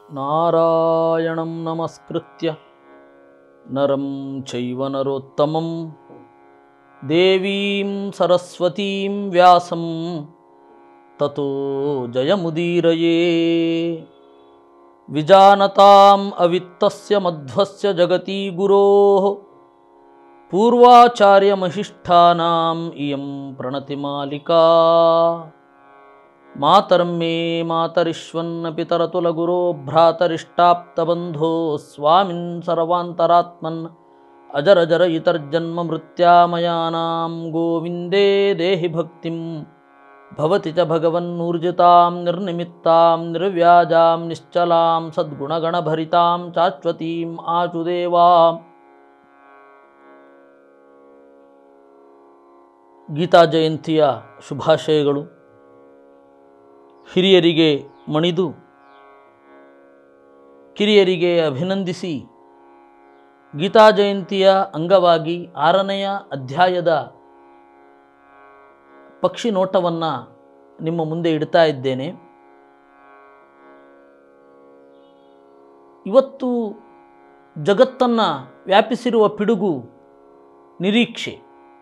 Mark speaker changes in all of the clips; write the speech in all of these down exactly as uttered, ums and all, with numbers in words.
Speaker 1: ನಾರಾಯಣಂ ನಮಸ್ಕೃತ್ಯ ನರಂ ಚೈವ ನರೋತ್ತಮಂ ದೇವೀಂ ಸರಸ್ವತೀಂ ವ್ಯಾಸಂ ತತೋ ಜಯಮುದೀರಯೇ. ವಿಜಾನತಾಂ ಅವಿತ್ತಸ್ಯ ಮಧ್ವಸ್ಯ ಜಗತಿ ಗುರೋಃ ಪೂರ್ವಾಚಾರ್ಯಮಹಿಷ್ಠಾನಾಂ ಇಯಂ ಪ್ರಣತಿಮಾಲಿಕಾ. ಮಾತರಂ ಮೇ ಮಾತರಿಶ್ವನ್ನ ಪಿತರತುಲಗುರೋ ಭ್ರಾತರಿಷ್ಟಾಪ್ತಬಂಧೋ ಸ್ವಾಮಿನ್ ಸರ್ವಾಂತರಾತ್ಮನ್ ಅಜರಜರ ಇತರ್ಜನ್ಮ ಮೃತ್ಯಾಮಯಾನಾಂ ಗೋವಿಂದೇ ದೇಹಿ ಭಕ್ತಿಂ ಭವತಿ ಚ ಭಗವನ್ನೂರ್ಜಿತಾಂ ನಿರ್ನಿಮಿತ್ತಾಂ ನಿರ್ವ್ಯಾಜಾಂ ನಿಶ್ಚಲಾಂ ಸದ್ಗುಣಗಣಭರಿತಾಂ ಶಾಶ್ವತೀಂ ಆಚುದೇವಾಂ. ಗೀತಾ ಜಯಂತಿಯ ಶುಭಾಶಯಗಳು. ಹಿರಿಯರಿಗೆ ಮಣಿದು ಕಿರಿಯರಿಗೆ ಅಭಿನಂದಿಸಿ ಗೀತಾ ಜಯಂತಿಯ ಅಂಗವಾಗಿ ಆರನೆಯ ಅಧ್ಯಾಯದ ಪಕ್ಷಿ ನೋಟವನ್ನು ನಿಮ್ಮ ಮುಂದೆ ಇಡ್ತಾ ಇದ್ದೇನೆ. ಇವತ್ತು ಜಗತ್ತನ್ನು ವ್ಯಾಪಿಸಿರುವ ಪಿಡುಗು ನಿರೀಕ್ಷೆ.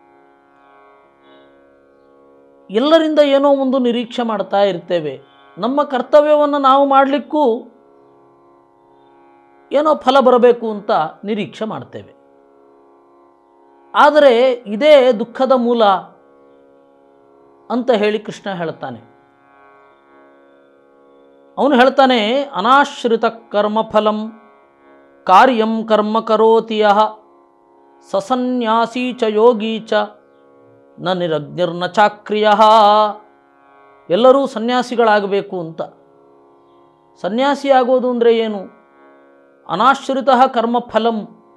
Speaker 1: ಎಲ್ಲರಿಂದ ಏನೋ ಒಂದು ನಿರೀಕ್ಷೆ ಮಾಡ್ತಾ ಇರ್ತೇವೆ. ನಮ್ಮ ಕರ್ತವ್ಯವನ್ನು ನಾವು ಮಾಡಲಿಕ್ಕೂ ಏನೋ ಫಲ ಬರಬೇಕು ಅಂತ ನಿರೀಕ್ಷೆ ಮಾಡ್ತೇವೆ. ಆದರೆ ಇದೇ ದುಃಖದ ಮೂಲ ಅಂತ ಹೇಳಿ ಕೃಷ್ಣ ಹೇಳ್ತಾನೆ. ಅವನು ಹೇಳ್ತಾನೆ, ಅನಾಶ್ರಿತ ಕರ್ಮಫಲಂ ಕಾರ್ಯಂ ಕರ್ಮ ಕರೋತಿ ಯಃ ಸಸನ್ಯಾಸೀ ಚ ಯೋಗೀ ಚ ನ ನಿರಗ್ನಿರ್ನ ಚಾಕ್ರಿಯಃ. ಎಲ್ಲರೂ ಸನ್ಯಾಸಿಗಳಾಗಬೇಕು ಅಂತ. ಸನ್ಯಾಸಿ ಆಗೋದು ಅಂದರೆ ಏನು? ಅನಾಶ್ರಿತ ಕರ್ಮಫಲಂ,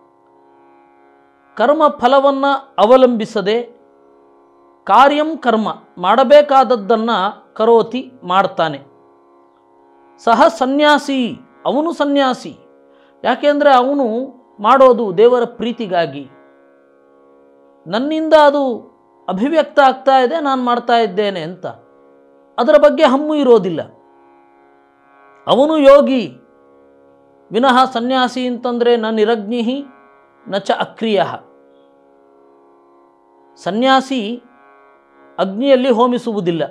Speaker 1: ಕರ್ಮಫಲವನ್ನು ಅವಲಂಬಿಸದೆ ಕಾರ್ಯಂ ಕರ್ಮ ಮಾಡಬೇಕಾದದ್ದನ್ನು ಕರೋತಿ ಮಾಡ್ತಾನೆ. ಸಹ ಸನ್ಯಾಸಿ, ಅವನು ಸನ್ಯಾಸಿ. ಯಾಕೆಂದರೆ ಅವನು ಮಾಡೋದು ದೇವರ ಪ್ರೀತಿಗಾಗಿ. ನನ್ನಿಂದ ಅದು ಅಭಿವ್ಯಕ್ತ ಆಗ್ತಾ ಇದೆ, ನಾನು ಮಾಡ್ತಾ ಇದ್ದೇನೆ ಅಂತ ಅದರ ಬಗ್ಗೆ ಹಮ್ಮು ಇರೋದಿಲ್ಲ. ಅವನು ಯೋಗಿ. ವಿನಃ ಸನ್ಯಾಸಿ ಅಂತಂದರೆ ನ ನಿರಗ್ನಿ ನ ಚ ಅಕ್ರಿಯ. ಸನ್ಯಾಸಿ ಅಗ್ನಿಯಲ್ಲಿ ಹೋಮಿಸುವುದಿಲ್ಲ.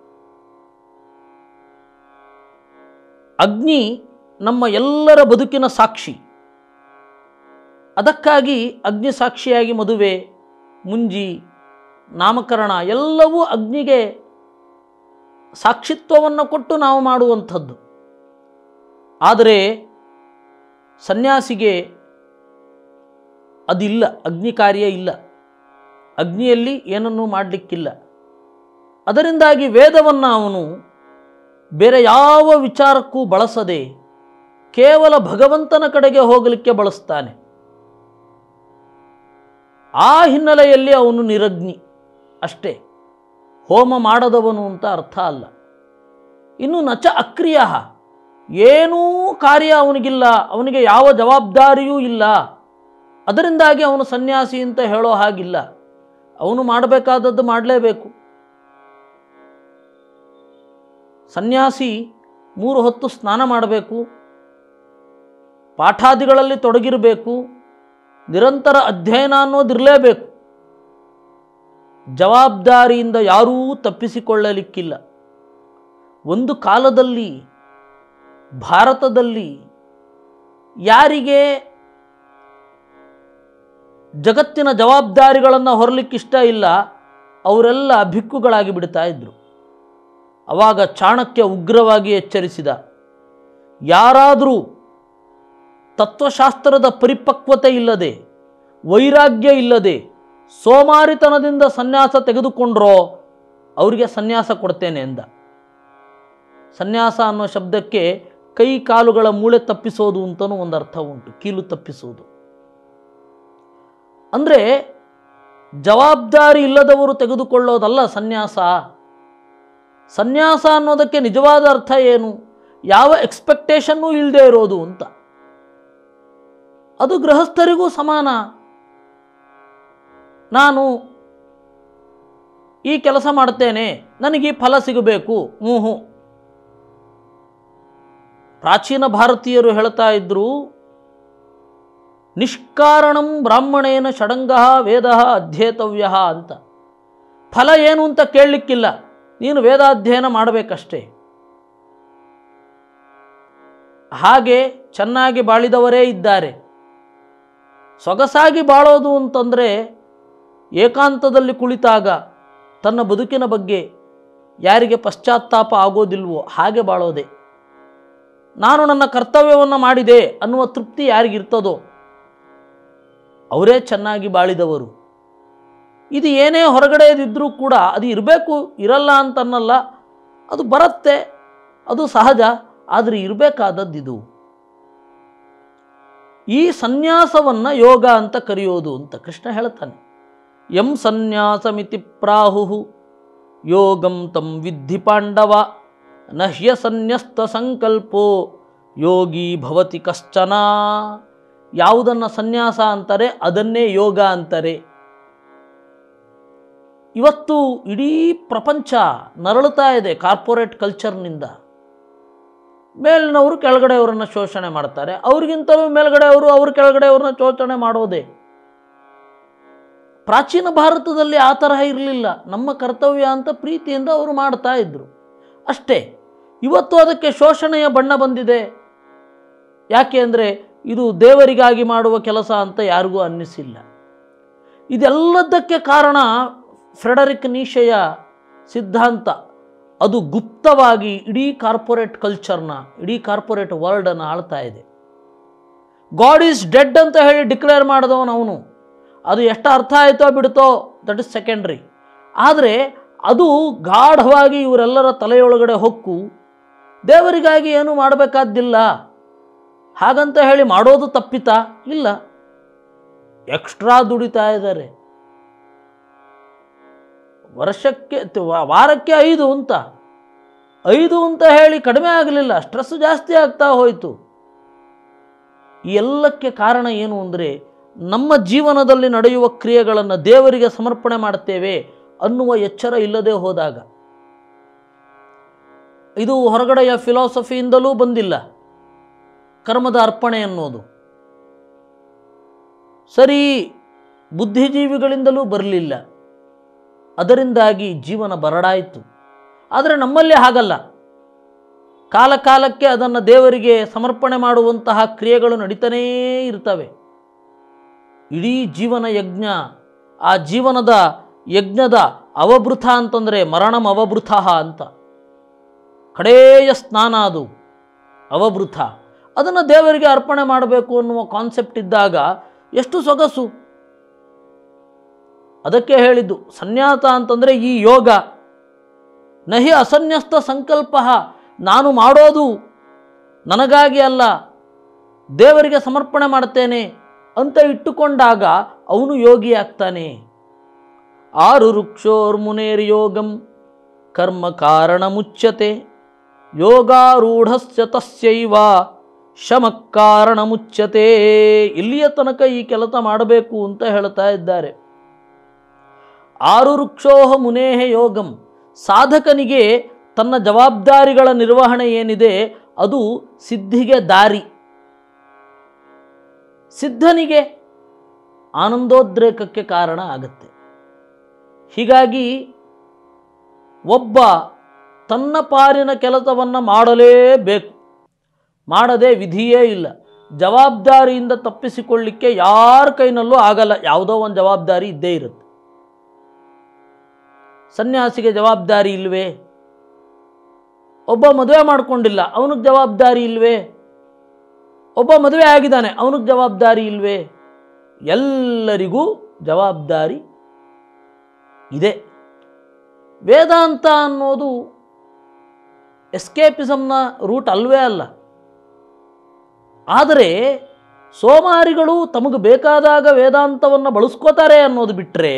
Speaker 1: ಅಗ್ನಿ ನಮ್ಮ ಎಲ್ಲರ ಬದುಕಿನ ಸಾಕ್ಷಿ. ಅದಕ್ಕಾಗಿ ಅಗ್ನಿ ಸಾಕ್ಷಿಯಾಗಿ ಮದುವೆ, ಮುಂಜಿ, ನಾಮಕರಣ ಎಲ್ಲವೂ ಅಗ್ನಿಗೆ ಸಾಕ್ಷಿತ್ವವನ್ನು ಕೊಟ್ಟು ನಾವು ಮಾಡುವಂಥದ್ದು. ಆದರೆ ಸನ್ಯಾಸಿಗೆ ಅದಿಲ್ಲ, ಅಗ್ನಿ ಕಾರ್ಯ ಇಲ್ಲ. ಅಗ್ನಿಯಲ್ಲಿ ಏನನ್ನೂ ಮಾಡಲಿಕ್ಕಿಲ್ಲ. ಅದರಿಂದಾಗಿ ವೇದವನ್ನು ಅವನು ಬೇರೆ ಯಾವ ವಿಚಾರಕ್ಕೂ ಬಳಸದೆ ಕೇವಲ ಭಗವಂತನ ಕಡೆಗೆ ಹೋಗಲಿಕ್ಕೆ ಬಳಸ್ತಾನೆ. ಆ ಹಿನ್ನೆಲೆಯಲ್ಲಿ ಅವನು ನಿರಗ್ನಿ ಅಷ್ಟೇ, ಹೋಮ ಮಾಡದವನು ಅಂತ ಅರ್ಥ ಅಲ್ಲ. ಇನ್ನು ನಚ ಅಕ್ರಿಯ, ಏನೂ ಕಾರ್ಯ ಅವನಿಗಿಲ್ಲ, ಅವನಿಗೆ ಯಾವ ಜವಾಬ್ದಾರಿಯೂ ಇಲ್ಲ. ಅದರಿಂದಾಗಿ ಅವನು ಸನ್ಯಾಸಿ ಅಂತ ಹೇಳೋ ಹಾಗಿಲ್ಲ. ಅವನು ಮಾಡಬೇಕಾದದ್ದು ಮಾಡಲೇಬೇಕು. ಸನ್ಯಾಸಿ ಮೂರು ಹೊತ್ತು ಸ್ನಾನ ಮಾಡಬೇಕು, ಪಾಠಾದಿಗಳಲ್ಲಿ ತೊಡಗಿರಬೇಕು, ನಿರಂತರ ಅಧ್ಯಯನ ಅನ್ನೋದಿರಲೇಬೇಕು. ಜವಾಬ್ದಾರಿಯಿಂದ ಯಾರೂ ತಪ್ಪಿಸಿಕೊಳ್ಳಲಿಕ್ಕಿಲ್ಲ. ಒಂದು ಕಾಲದಲ್ಲಿ ಭಾರತದಲ್ಲಿ ಯಾರಿಗೆ ಜಗತ್ತಿನ ಜವಾಬ್ದಾರಿಗಳನ್ನು ಹೊರಲಿಕ್ಕಿಷ್ಟ ಇಲ್ಲ ಅವರೆಲ್ಲ ಭಿಕ್ಕುಗಳಾಗಿ ಬಿಡ್ತಾ ಇದ್ದರು. ಆವಾಗ ಚಾಣಕ್ಯ ಉಗ್ರವಾಗಿ ಎಚ್ಚರಿಸಿದ, ಯಾರಾದರೂ ತತ್ವಶಾಸ್ತ್ರದ ಪರಿಪಕ್ವತೆ ಇಲ್ಲದೆ, ವೈರಾಗ್ಯ ಇಲ್ಲದೆ, ಸೋಮಾರಿತನದಿಂದ ಸನ್ಯಾಸ ತೆಗೆದುಕೊಂಡ್ರೋ ಅವರಿಗೆ ಸನ್ಯಾಸ ಕೊಡ್ತೇನೆ ಎಂದ. ಸನ್ಯಾಸ ಅನ್ನೋ ಶಬ್ದಕ್ಕೆ ಕೈ ಕಾಲುಗಳ ಮೂಳೆ ತಪ್ಪಿಸೋದು ಅಂತಲೂ ಒಂದು ಅರ್ಥ ಉಂಟು, ಕೀಲು ತಪ್ಪಿಸೋದು. ಅಂದರೆ ಜವಾಬ್ದಾರಿ ಇಲ್ಲದವರು ತೆಗೆದುಕೊಳ್ಳೋದಲ್ಲ ಸನ್ಯಾಸ. ಸನ್ಯಾಸ ಅನ್ನೋದಕ್ಕೆ ನಿಜವಾದ ಅರ್ಥ ಏನು? ಯಾವ ಎಕ್ಸ್ಪೆಕ್ಟೇಷನ್ನೂ ಇಲ್ಲದೆ ಇರೋದು ಅಂತ. ಅದು ಗೃಹಸ್ಥರಿಗೂ ಸಮಾನ. ನಾನು ಈ ಕೆಲಸ ಮಾಡ್ತೇನೆ, ನನಗೆ ಫಲ ಸಿಗಬೇಕು, ಹ್ಞೂ ಹ್ಞೂ ಪ್ರಾಚೀನ ಭಾರತೀಯರು ಹೇಳ್ತಾ ಇದ್ದರು, ನಿಷ್ಕಾರಣಂ ಬ್ರಾಹ್ಮಣೇನ ಷಡಂಗ ವೇದ ಅಧ್ಯೇತವ್ಯ ಅಂತ. ಫಲ ಏನು ಅಂತ ಕೇಳಲಿಕ್ಕಿಲ್ಲ, ನೀನು ವೇದಾಧ್ಯಯನ ಮಾಡಬೇಕಷ್ಟೇ. ಹಾಗೆ ಚೆನ್ನಾಗಿ ಬಾಳಿದವರೇ ಇದ್ದಾರೆ. ಸೊಗಸಾಗಿ ಬಾಳೋದು ಅಂತಂದರೆ ಏಕಾಂತದಲ್ಲಿ ಕುಳಿತಾಗ ತನ್ನ ಬದುಕಿನ ಬಗ್ಗೆ ಯಾರಿಗೆ ಪಶ್ಚಾತ್ತಾಪ ಆಗೋದಿಲ್ವೋ ಹಾಗೆ ಬಾಳೋದೆ. ನಾನು ನನ್ನ ಕರ್ತವ್ಯವನ್ನು ಮಾಡಿದೆ ಅನ್ನುವ ತೃಪ್ತಿ ಯಾರಿಗಿರ್ತದೋ ಅವರೇ ಚೆನ್ನಾಗಿ ಬಾಳಿದವರು. ಇದು ಏನೇ ಹೊರಗಡೆದಿದ್ದರೂ ಕೂಡ ಅದು ಇರಬೇಕು, ಇರಲ್ಲ ಅಂತನ್ನಲ್ಲ, ಅದು ಬರುತ್ತೆ, ಅದು ಸಹಜ. ಆದರೆ ಇರಬೇಕಾದದ್ದಿದು. ಈ ಸನ್ಯಾಸವನ್ನು ಯೋಗ ಅಂತ ಕರೆಯೋದು ಅಂತ ಕೃಷ್ಣ ಹೇಳ್ತಾನೆ. ಯಂ ಸನ್ಯಾಸಮಿತಿ ಪ್ರಾಹು ಯೋಗಂ ತಂ ವಿದ್ಧಿ ಪಾಂಡವ ನಹ್ಯ ಸನ್ಯಸ್ತ ಸಂಕಲ್ಪೋ ಯೋಗಿ ಭವತಿ ಕಶ್ಚನ. ಯಾವುದನ್ನು ಸನ್ಯಾಸ ಅಂತಾರೆ ಅದನ್ನೇ ಯೋಗ ಅಂತಾರೆ. ಇವತ್ತು ಇಡೀ ಪ್ರಪಂಚ ನರಳುತ್ತಾ ಇದೆ ಕಾರ್ಪೊರೇಟ್ ಕಲ್ಚರ್ನಿಂದ. ಮೇಲಿನವರು ಕೆಳಗಡೆಯವರನ್ನು ಶೋಷಣೆ ಮಾಡ್ತಾರೆ, ಅವ್ರಿಗಿಂತಲೂ ಮೇಲ್ಗಡೆಯವರು ಅವ್ರ ಕೆಳಗಡೆಯವ್ರನ್ನ ಶೋಷಣೆ ಮಾಡೋದೇ. ಪ್ರಾಚೀನ ಭಾರತದಲ್ಲಿ ಆ ತರಹ ಇರಲಿಲ್ಲ. ನಮ್ಮ ಕರ್ತವ್ಯ ಅಂತ ಪ್ರೀತಿಯಿಂದ ಅವರು ಮಾಡ್ತಾ ಇದ್ರು ಅಷ್ಟೇ. ಇವತ್ತು ಅದಕ್ಕೆ ಶೋಷಣೆಯ ಬಣ್ಣ ಬಂದಿದೆ. ಯಾಕೆ ಅಂದರೆ ಇದು ದೇವರಿಗಾಗಿ ಮಾಡುವ ಕೆಲಸ ಅಂತ ಯಾರಿಗೂ ಅನ್ನಿಸಿಲ್ಲ. ಇದೆಲ್ಲದಕ್ಕೆ ಕಾರಣ ಫ್ರೆಡರಿಕ್ ನೀಶೆಯ ಸಿದ್ಧಾಂತ. ಅದು ಗುಪ್ತವಾಗಿ ಇಡೀ ಕಾರ್ಪೊರೇಟ್ ಕಲ್ಚರ್ನ, ಇಡೀ ಕಾರ್ಪೊರೇಟ್ ವರ್ಲ್ಡನ್ನು ಆಳ್ತಾ ಇದೆ. ಗಾಡ್ ಈಸ್ ಡೆಡ್ ಅಂತ ಹೇಳಿ ಡಿಕ್ಲೇರ್ ಮಾಡಿದವನು ಅವನು. ಅದು ಎಷ್ಟು ಅರ್ಥ ಆಯಿತೋ ಬಿಡುತ್ತೋ ದಟ್ ಇಸ್ ಸೆಕೆಂಡ್ರಿ. ಆದರೆ ಅದು ಗಾಢವಾಗಿ ಇವರೆಲ್ಲರ ತಲೆಯೊಳಗಡೆ ಹೊಕ್ಕು ದೇವರಿಗಾಗಿ ಏನೂ ಮಾಡಬೇಕಾದ್ದಿಲ್ಲ ಹಾಗಂತ ಹೇಳಿ ಮಾಡೋದು ತಪ್ಪಿತಾ? ಇಲ್ಲ, ಎಕ್ಸ್ಟ್ರಾ ದುಡಿತಾ ಇದ್ದಾರೆ. ವರ್ಷಕ್ಕೆ ವಾರಕ್ಕೆ ಐದು ಅಂತ ಐದು ಅಂತ ಹೇಳಿ ಕಡಿಮೆ ಆಗಲಿಲ್ಲ, ಸ್ಟ್ರೆಸ್ ಜಾಸ್ತಿ ಆಗ್ತಾ ಹೋಯಿತು. ಈ ಎಲ್ಲಕ್ಕೆ ಕಾರಣ ಏನು ಅಂದರೆ ನಮ್ಮ ಜೀವನದಲ್ಲಿ ನಡೆಯುವ ಕ್ರಿಯೆಗಳನ್ನು ದೇವರಿಗೆ ಸಮರ್ಪಣೆ ಮಾಡುತ್ತೇವೆ ಅನ್ನುವ ಎಚ್ಚರ ಇಲ್ಲದೆ ಹೋದಾಗ. ಇದು ಹೊರಗಡೆಯ ಫಿಲಾಸಫಿಯಿಂದಲೂ ಬಂದಿಲ್ಲ. ಕರ್ಮದ ಅರ್ಪಣೆ ಅನ್ನೋದು ಸರಿ ಬುದ್ಧಿಜೀವಿಗಳಿಂದಲೂ ಬರಲಿಲ್ಲ. ಅದರಿಂದಾಗಿ ಜೀವನ ಬರಡಾಯಿತು. ಆದರೆ ನಮ್ಮಲ್ಲಿ ಹಾಗಲ್ಲ. ಕಾಲ ಕಾಲಕ್ಕೆ ಅದನ್ನು ದೇವರಿಗೆ ಸಮರ್ಪಣೆ ಮಾಡುವಂತಹ ಕ್ರಿಯೆಗಳು ನಡೀತಾನೇ ಇರ್ತವೆ. ಇಡೀ ಜೀವನ ಯಜ್ಞ. ಆ ಜೀವನದ ಯಜ್ಞದ ಅವಭೃತ ಅಂತಂದರೆ ಮರಣಂ ಅವಭೃತ ಅಂತ. ಕಡೆಯ ಸ್ನಾನ ಅದು ಅವಭೃತ. ಅದನ್ನು ದೇವರಿಗೆ ಅರ್ಪಣೆ ಮಾಡಬೇಕು ಅನ್ನುವ ಕಾನ್ಸೆಪ್ಟ್ ಇದ್ದಾಗ ಎಷ್ಟು ಸೊಗಸು. ಅದಕ್ಕೆ ಹೇಳಿದ್ದು ಸನ್ಯಾಸ ಅಂತಂದರೆ ಈ ಯೋಗ. ನಹಿ ಅಸನ್ಯಸ್ತ ಸಂಕಲ್ಪ. ನಾನು ಮಾಡೋದು ನನಗಾಗಿ ಅಲ್ಲ, ದೇವರಿಗೆ ಸಮರ್ಪಣೆ ಮಾಡ್ತೇನೆ ಅಂತ ಇಟ್ಟುಕೊಂಡಾಗ ಅವನು ಯೋಗಿ ಆಗ್ತಾನೆ. ಆರು ವೃಕ್ಷೋರ್ಮುನೇರ್ ಯೋಗಂ ಕರ್ಮ ಕಾರಣ ಮುಚ್ಯತೆ ಯೋಗಾರೂಢಸ್ಯ ತಸ್ಯೈವ ಶಮ ಕಾರಣ ಮುಚ್ಯತೆ. ಇಲ್ಲಿಯ ತನಕ ಈ ಕೆಲಸ ಮಾಡಬೇಕು ಅಂತ ಹೇಳ್ತಾ ಇದ್ದಾರೆ. ಆರು ವೃಕ್ಷೋಹ ಮುನೇಹ ಯೋಗಂ. ಸಾಧಕನಿಗೆ ತನ್ನ ಜವಾಬ್ದಾರಿಗಳ ನಿರ್ವಹಣೆ ಏನಿದೆ ಅದು ಸಿದ್ಧಿಗೆ ದಾರಿ. ಸಿದ್ಧನಿಗೆ ಆನಂದೋದ್ರೇಕಕ್ಕೆ ಕಾರಣ ಆಗುತ್ತೆ. ಹೀಗಾಗಿ ಒಬ್ಬ ತನ್ನ ಪಾಲಿನ ಕೆಲಸವನ್ನು ಮಾಡಲೇಬೇಕು, ಮಾಡದೆ ವಿಧಿಯೇ ಇಲ್ಲ. ಜವಾಬ್ದಾರಿಯಿಂದ ತಪ್ಪಿಸಿಕೊಳ್ಳಿಕ್ಕೆ ಯಾರ ಕೈನಲ್ಲೂ ಆಗಲ್ಲ. ಯಾವುದೋ ಒಂದು ಜವಾಬ್ದಾರಿ ಇದ್ದೇ ಇರುತ್ತೆ. ಸನ್ಯಾಸಿಗೆ ಜವಾಬ್ದಾರಿ ಇಲ್ವೇ? ಒಬ್ಬ ಮದುವೆ ಮಾಡಿಕೊಂಡಿಲ್ಲ, ಅವನಿಗೆ ಜವಾಬ್ದಾರಿ ಇಲ್ವೇ? ಒಬ್ಬ ಮದುವೆ ಆಗಿದ್ದಾನೆ, ಅವನಿಗೆ ಜವಾಬ್ದಾರಿ ಇಲ್ವೇ? ಎಲ್ಲರಿಗೂ ಜವಾಬ್ದಾರಿ ಇದೆ. ವೇದಾಂತ ಅನ್ನೋದು ಎಸ್ಕೇಪಿಸಮ್ನ ರೂಟ್ ಅಲ್ವೇ ಅಲ್ಲ. ಆದರೆ ಸೋಮಾರಿಗಳು ತಮಗೆ ಬೇಕಾದಾಗ ವೇದಾಂತವನ್ನು ಬಳಸ್ಕೋತಾರೆ ಅನ್ನೋದು ಬಿಟ್ಟರೆ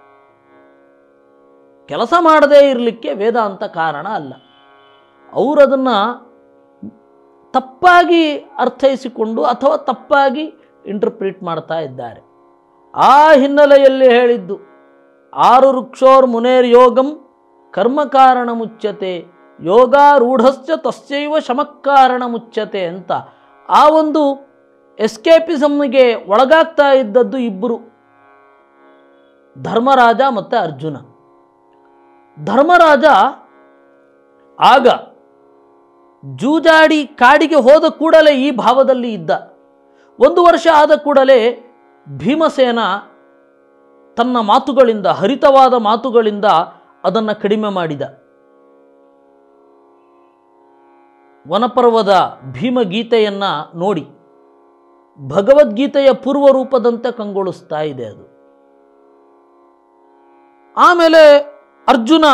Speaker 1: ಕೆಲಸ ಮಾಡದೇ ಇರಲಿಕ್ಕೆ ವೇದಾಂತ ಕಾರಣ ಅಲ್ಲ. ಅವರು ಅದನ್ನು ತಪ್ಪಾಗಿ ಅರ್ಥೈಸಿಕೊಂಡು ಅಥವಾ ತಪ್ಪಾಗಿ ಇಂಟರ್ಪ್ರಿಟ್ ಮಾಡ್ತಾ ಇದ್ದಾರೆ. ಆ ಹಿನ್ನೆಲೆಯಲ್ಲಿ ಹೇಳಿದ್ದು ಆರು ವೃಕ್ಷೋರ್ ಮುನೇರ್ ಯೋಗಂ ಕರ್ಮ ಕಾರಣ ಮುಚ್ಯತೆ ಯೋಗಾರೂಢಸ್ಯ ತಸ್ಯೈವ ಶಮಕಾರಣ ಮುಚ್ಯತೆ ಅಂತ. ಆ ಒಂದು ಎಸ್ಕೇಪಿಸಮ್ಗೆ ಒಳಗಾಗ್ತಾ ಇದ್ದದ್ದು ಇಬ್ಬರು, ಧರ್ಮರಾಜ ಮತ್ತು ಅರ್ಜುನ. ಧರ್ಮರಾಜ ಆಗ ಜೂಜಾಡಿ ಕಾಡಿಗೆ ಹೋದ ಕೂಡಲೇ ಈ ಭಾವದಲ್ಲಿ ಇದ್ದ. ಒಂದು ವರ್ಷ ಆದ ಕೂಡಲೇ ಭೀಮಸೇನ ತನ್ನ ಮಾತುಗಳಿಂದ, ಹರಿತವಾದ ಮಾತುಗಳಿಂದ ಅದನ್ನು ಕಡಿಮೆ ಮಾಡಿದ. ವನಪರ್ವದ ಭೀಮಗೀತೆಯನ್ನು ನೋಡಿ ಭಗವದ್ಗೀತೆಯ ಪೂರ್ವ ರೂಪದಂತೆ ಕಂಗೊಳಿಸ್ತಾ ಇದೆ ಅದು. ಆಮೇಲೆ ಅರ್ಜುನ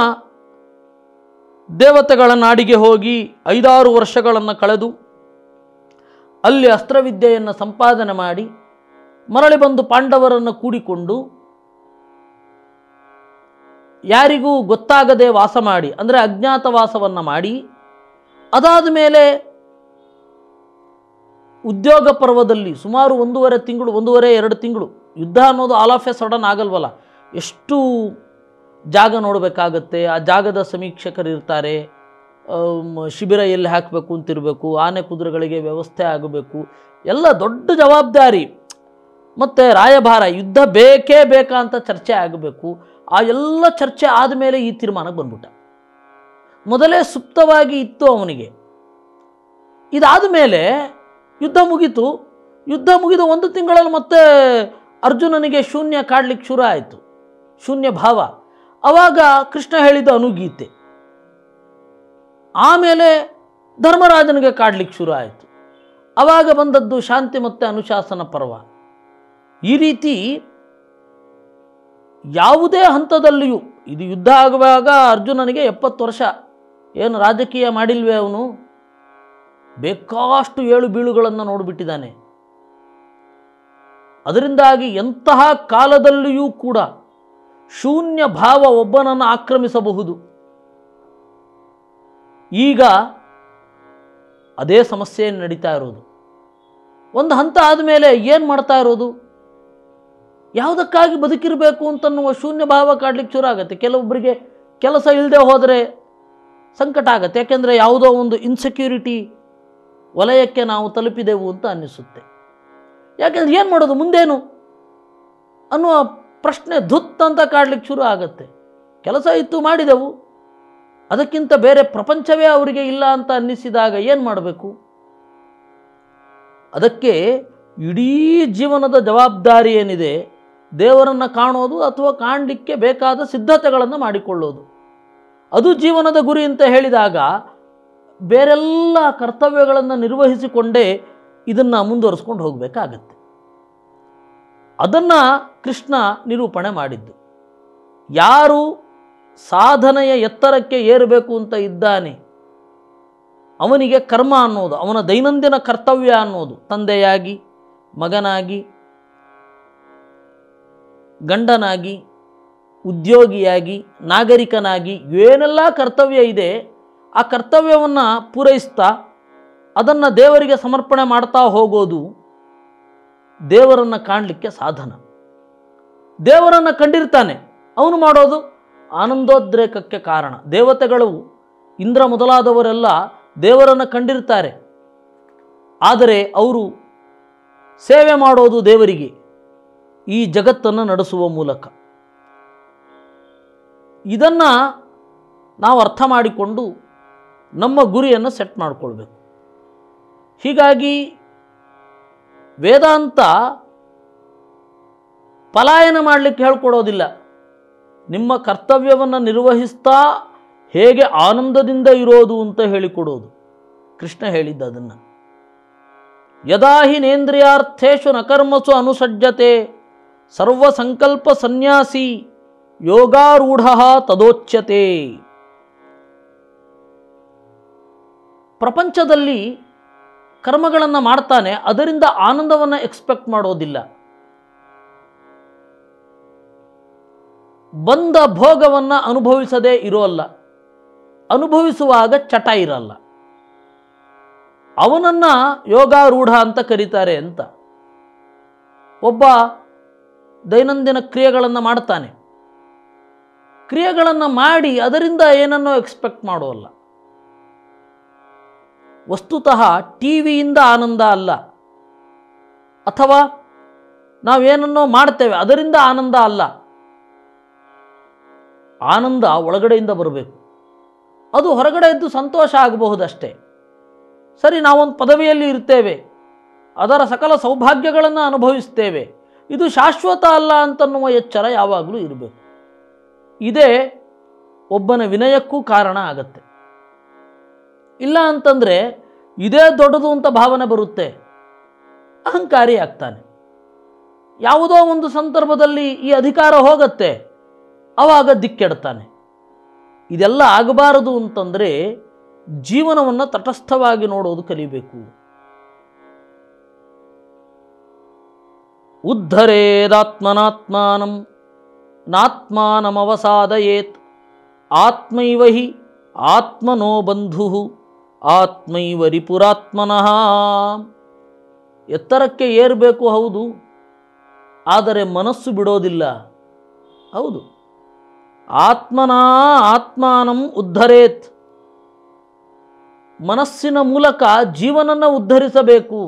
Speaker 1: ದೇವತೆಗಳ ನಾಡಿಗೆ ಹೋಗಿ ಐದಾರು ವರ್ಷಗಳನ್ನು ಕಳೆದು ಅಲ್ಲಿ ಅಸ್ತ್ರವಿದ್ಯೆಯನ್ನು ಸಂಪಾದನೆ ಮಾಡಿ ಮರಳಿ ಬಂದು ಪಾಂಡವರನ್ನು ಕೂಡಿಕೊಂಡು ಯಾರಿಗೂ ಗೊತ್ತಾಗದೆ ವಾಸ ಮಾಡಿ, ಅಂದರೆ ಅಜ್ಞಾತವಾಸವನ್ನು ಮಾಡಿ, ಅದಾದ ಮೇಲೆ ಉದ್ಯೋಗ ಪರ್ವದಲ್ಲಿ ಸುಮಾರು ಒಂದೂವರೆ ತಿಂಗಳು ಒಂದೂವರೆ ಎರಡು ತಿಂಗಳು ಯುದ್ಧ ಅನ್ನೋದು ಆಲ್ ಆಫ್ ಎ ಸಡನ್ ಆಗಲ್ವಲ್ಲ, ಎಷ್ಟು ಜಾಗ ನೋಡಬೇಕಾಗತ್ತೆ, ಆ ಜಾಗದ ಸಮೀಕ್ಷಕರು ಇರ್ತಾರೆ, ಶಿಬಿರ ಎಲ್ಲಿ ಹಾಕಬೇಕು ಅಂತಿರಬೇಕು, ಆನೆ ಕುದುರೆಗಳಿಗೆ ವ್ಯವಸ್ಥೆ ಆಗಬೇಕು, ಎಲ್ಲ ದೊಡ್ಡ ಜವಾಬ್ದಾರಿ. ಮತ್ತು ರಾಯಭಾರ, ಯುದ್ಧ ಬೇಕೇ ಬೇಕಾ ಅಂತ ಚರ್ಚೆ ಆಗಬೇಕು. ಆ ಎಲ್ಲ ಚರ್ಚೆ ಆದಮೇಲೆ ಈ ತೀರ್ಮಾನಕ್ಕೆ ಬಂದ್ಬಿಟ್ಟ. ಮೊದಲೇ ಸುಪ್ತವಾಗಿ ಇತ್ತು ಅವನಿಗೆ. ಇದಾದ ಮೇಲೆ ಯುದ್ಧ ಮುಗೀತು. ಯುದ್ಧ ಮುಗಿದ ಒಂದು ತಿಂಗಳಲ್ಲಿ ಮತ್ತೆ ಅರ್ಜುನನಿಗೆ ಶೂನ್ಯ ಕಾಡ್ಲಿಕ್ಕೆ ಶುರು ಆಯಿತು, ಶೂನ್ಯ ಭಾವ. ಆವಾಗ ಕೃಷ್ಣ ಹೇಳಿದ ಅನುಗೀತೆ. ಆಮೇಲೆ ಧರ್ಮರಾಜನಿಗೆ ಕಾಡ್ಲಿಕ್ಕೆ ಶುರು ಆಯಿತು. ಆವಾಗ ಬಂದದ್ದು ಶಾಂತಿ ಮತ್ತು ಅನುಶಾಸನ ಪರ್ವ. ಈ ರೀತಿ ಯಾವುದೇ ಹಂತದಲ್ಲಿಯೂ, ಇದು ಯುದ್ಧ ಆಗುವಾಗ ಅರ್ಜುನನಿಗೆ ಎಪ್ಪತ್ತು ವರ್ಷ, ಏನು ರಾಜಕೀಯ ಮಾಡಿಲ್ವೇ ಅವನು, ಬೇಕಾಷ್ಟು ಏಳು ಬೀಳುಗಳನ್ನು ನೋಡಿಬಿಟ್ಟಿದ್ದಾನೆ. ಅದರಿಂದಾಗಿ ಎಂತಹ ಕಾಲದಲ್ಲಿಯೂ ಕೂಡ ಶೂನ್ಯ ಭಾವ ಒಬ್ಬನನ್ನು ಆಕ್ರಮಿಸಬಹುದು. ಈಗ ಅದೇ ಸಮಸ್ಯೆ ನಡೀತಾ ಇರೋದು. ಒಂದು ಹಂತ ಆದಮೇಲೆ ಏನು ಮಾಡ್ತಾ ಇರೋದು, ಯಾವುದಕ್ಕಾಗಿ ಬದುಕಿರಬೇಕು ಅಂತನ್ನುವ ಶೂನ್ಯ ಭಾವ ಕಾಡ್ಲಿಕ್ಕೆ ಶುರು ಆಗುತ್ತೆ. ಕೆಲವೊಬ್ಬರಿಗೆ ಕೆಲಸ ಇಲ್ಲದೆ ಹೋದರೆ ಸಂಕಟ ಆಗುತ್ತೆ, ಯಾಕೆಂದರೆ ಯಾವುದೋ ಒಂದು ಇನ್ಸೆಕ್ಯೂರಿಟಿ ವಲಯಕ್ಕೆ ನಾವು ತಲುಪಿದೆವು ಅಂತ ಅನ್ನಿಸುತ್ತೆ. ಯಾಕೆಂದರೆ ಏನು ಮಾಡೋದು ಮುಂದೇನು ಅನ್ನುವ ಪ್ರಶ್ನೆ ಧುತ್ ಅಂತ ಕಾಡ್ಲಿಕ್ಕೆ ಶುರು ಆಗುತ್ತೆ. ಕೆಲಸ ಇತ್ತು, ಮಾಡಿದೆವು, ಅದಕ್ಕಿಂತ ಬೇರೆ ಪ್ರಪಂಚವೇ ಅವರಿಗೆ ಇಲ್ಲ ಅಂತ ಅನ್ನಿಸಿದಾಗ ಏನು ಮಾಡಬೇಕು? ಅದಕ್ಕೆ ಇಡೀ ಜೀವನದ ಜವಾಬ್ದಾರಿ ಏನಿದೆ, ದೇವರನ್ನು ಕಾಣೋದು ಅಥವಾ ಕಾಣಲಿಕ್ಕೆ ಬೇಕಾದ ಸಿದ್ಧತೆಗಳನ್ನು ಮಾಡಿಕೊಳ್ಳೋದು, ಅದು ಜೀವನದ ಗುರಿ ಅಂತ ಹೇಳಿದಾಗ ಬೇರೆಲ್ಲ ಕರ್ತವ್ಯಗಳನ್ನು ನಿರ್ವಹಿಸಿಕೊಂಡೇ ಇದನ್ನು ಮುಂದುವರಿಸ್ಕೊಂಡು ಹೋಗಬೇಕಾಗತ್ತೆ. ಅದನ್ನು ಕೃಷ್ಣ ನಿರೂಪಣೆ ಮಾಡಿದ್ದು. ಯಾರು ಸಾಧನೆಯ ಎತ್ತರಕ್ಕೆ ಏರಬೇಕು ಅಂತ ಇದ್ದಾನೆ ಅವನಿಗೆ ಕರ್ಮ ಅನ್ನೋದು, ಅವನ ದೈನಂದಿನ ಕರ್ತವ್ಯ ಅನ್ನೋದು, ತಂದೆಯಾಗಿ, ಮಗನಾಗಿ, ಗಂಡನಾಗಿ, ಉದ್ಯೋಗಿಯಾಗಿ, ನಾಗರಿಕನಾಗಿ ಏನೆಲ್ಲ ಕರ್ತವ್ಯ ಇದೆ, ಆ ಕರ್ತವ್ಯವನ್ನು ಪೂರೈಸ್ತಾ ಅದನ್ನು ದೇವರಿಗೆ ಸಮರ್ಪಣೆ ಮಾಡ್ತಾ ಹೋಗೋದು ದೇವರನ್ನು ಕಾಣಲಿಕ್ಕೆ ಸಾಧನ. ದೇವರನ್ನು ಕಂಡಿರ್ತಾನೆ, ಅವನು ಮಾಡೋದು ಆನಂದೋದ್ರೇಕಕ್ಕೆ ಕಾರಣ. ದೇವತೆಗಳು, ಇಂದ್ರ ಮೊದಲಾದವರೆಲ್ಲ ದೇವರನ್ನು ಕಂಡಿರ್ತಾರೆ, ಆದರೆ ಅವರು ಸೇವೆ ಮಾಡೋದು ದೇವರಿಗೆ ಈ ಜಗತ್ತನ್ನು ನಡೆಸುವ ಮೂಲಕ. ಇದನ್ನು ನಾವು ಅರ್ಥ ಮಾಡಿಕೊಂಡು ನಮ್ಮ ಗುರಿಯನ್ನು ಸೆಟ್ ಮಾಡಿಕೊಳ್ಬೇಕು. ಹೀಗಾಗಿ ವೇದಾಂತ ಪಲಾಯನ ಮಾಡಲಿಕ್ಕೆ ಹೇಳ್ಕೊಡೋದಿಲ್ಲ, ನಿಮ್ಮ ಕರ್ತವ್ಯವನ್ನು ನಿರ್ವಹಿಸ್ತಾ ಹೇಗೆ ಆನಂದದಿಂದ ಇರೋದು ಅಂತ ಹೇಳಿಕೊಡೋದು. ಕೃಷ್ಣ ಹೇಳಿದ್ದ ಅದನ್ನು, ಯದಾ ಹಿ ನೇಂದ್ರಿಯಾರ್ಥೇಷು ನ ಕರ್ಮಸು ಅನುಸಜ್ಜತೆ ಸರ್ವಸಂಕಲ್ಪ ಸನ್ಯಾಸಿ ಯೋಗಾರೂಢ ತದೋಚ್ಯತೆ. ಪ್ರಪಂಚದಲ್ಲಿ ಕರ್ಮಗಳನ್ನು ಮಾಡ್ತಾನೆ, ಅದರಿಂದ ಆನಂದವನ್ನು ಎಕ್ಸ್ಪೆಕ್ಟ್ ಮಾಡೋದಿಲ್ಲ. ಬಂದ ಭೋಗವನ್ನು ಅನುಭವಿಸದೇ ಇರೋಲ್ಲ, ಅನುಭವಿಸುವಾಗ ಚಟ ಇರಲ್ಲ, ಅವನನ್ನು ಯೋಗಾರೂಢ ಅಂತ ಕರೀತಾರೆ ಅಂತ. ಒಬ್ಬ ದೈನಂದಿನ ಕ್ರಿಯೆಗಳನ್ನು ಮಾಡ್ತಾನೆ, ಕ್ರಿಯೆಗಳನ್ನು ಮಾಡಿ ಅದರಿಂದ ಏನನ್ನೋ ಎಕ್ಸ್ಪೆಕ್ಟ್ ಮಾಡೋಲ್ಲ, ವಸ್ತುತಃ ಟಿ ವಿಯಿಂದ ಆನಂದ ಅಲ್ಲ, ಅಥವಾ ನಾವೇನನ್ನೋ ಮಾಡ್ತೇವೆ ಅದರಿಂದ ಆನಂದ ಅಲ್ಲ. ಆನಂದ ಒಳಗಡೆಯಿಂದ ಬರಬೇಕು. ಅದು ಹೊರಗಡೆ ಇದ್ದು ಸಂತೋಷ ಆಗಬಹುದಷ್ಟೇ. ಸರಿ, ನಾವೊಂದು ಪದವಿಯಲ್ಲಿ ಇರ್ತೇವೆ, ಅದರ ಸಕಲ ಸೌಭಾಗ್ಯಗಳನ್ನು ಅನುಭವಿಸ್ತೇವೆ, ಇದು ಶಾಶ್ವತ ಅಲ್ಲ ಅಂತನ್ನುವ ಎಚ್ಚರ ಯಾವಾಗಲೂ ಇರಬೇಕು. ಇದೇ ಒಬ್ಬನ ವಿನಯಕ್ಕೂ ಕಾರಣ ಆಗತ್ತೆ. ಇಲ್ಲ ಅಂತಂದರೆ ಇದೇ ದೊಡ್ಡದು ಅಂತ ಭಾವನೆ ಬರುತ್ತೆ, ಅಹಂಕಾರಿ ಆಗ್ತಾನೆ. ಯಾವುದೋ ಒಂದು ಸಂದರ್ಭದಲ್ಲಿ ಈ ಅಧಿಕಾರ ಹೋಗತ್ತೆ, ಆವಾಗ ದಿಕ್ಕೆಡ್ತಾನೆ. ಇದೆಲ್ಲ ಆಗಬಾರದು ಅಂತಂದರೆ ಜೀವನವನ್ನು ತಟಸ್ಥವಾಗಿ ನೋಡೋದು ಕಲಿಬೇಕು. ಉದ್ಧರೇದಾತ್ಮನಾತ್ಮಾನಂ ನಾತ್ಮಾನಮವಸಾದಯೇತ್ ಆತ್ಮೈವ ಹಿ ಆತ್ಮನೋ ಬಂಧು ಆತ್ಮೈವ ರಿಪುರಾತ್ಮನಃ. ಎತ್ತರಕ್ಕೆ ಏರಬೇಕು, ಹೌದು, ಆದರೆ ಮನಸ್ಸು ಬಿಡೋದಿಲ್ಲ. ಹೌದು, ಆತ್ಮನಾ ಆತ್ಮಾನಂ ಉದ್ಧರೇತ್. ಮನಸ್ಸಿನ ಮೂಲಕ ಜೀವನನ್ನು ಉದ್ಧರಿಸಬೇಕು.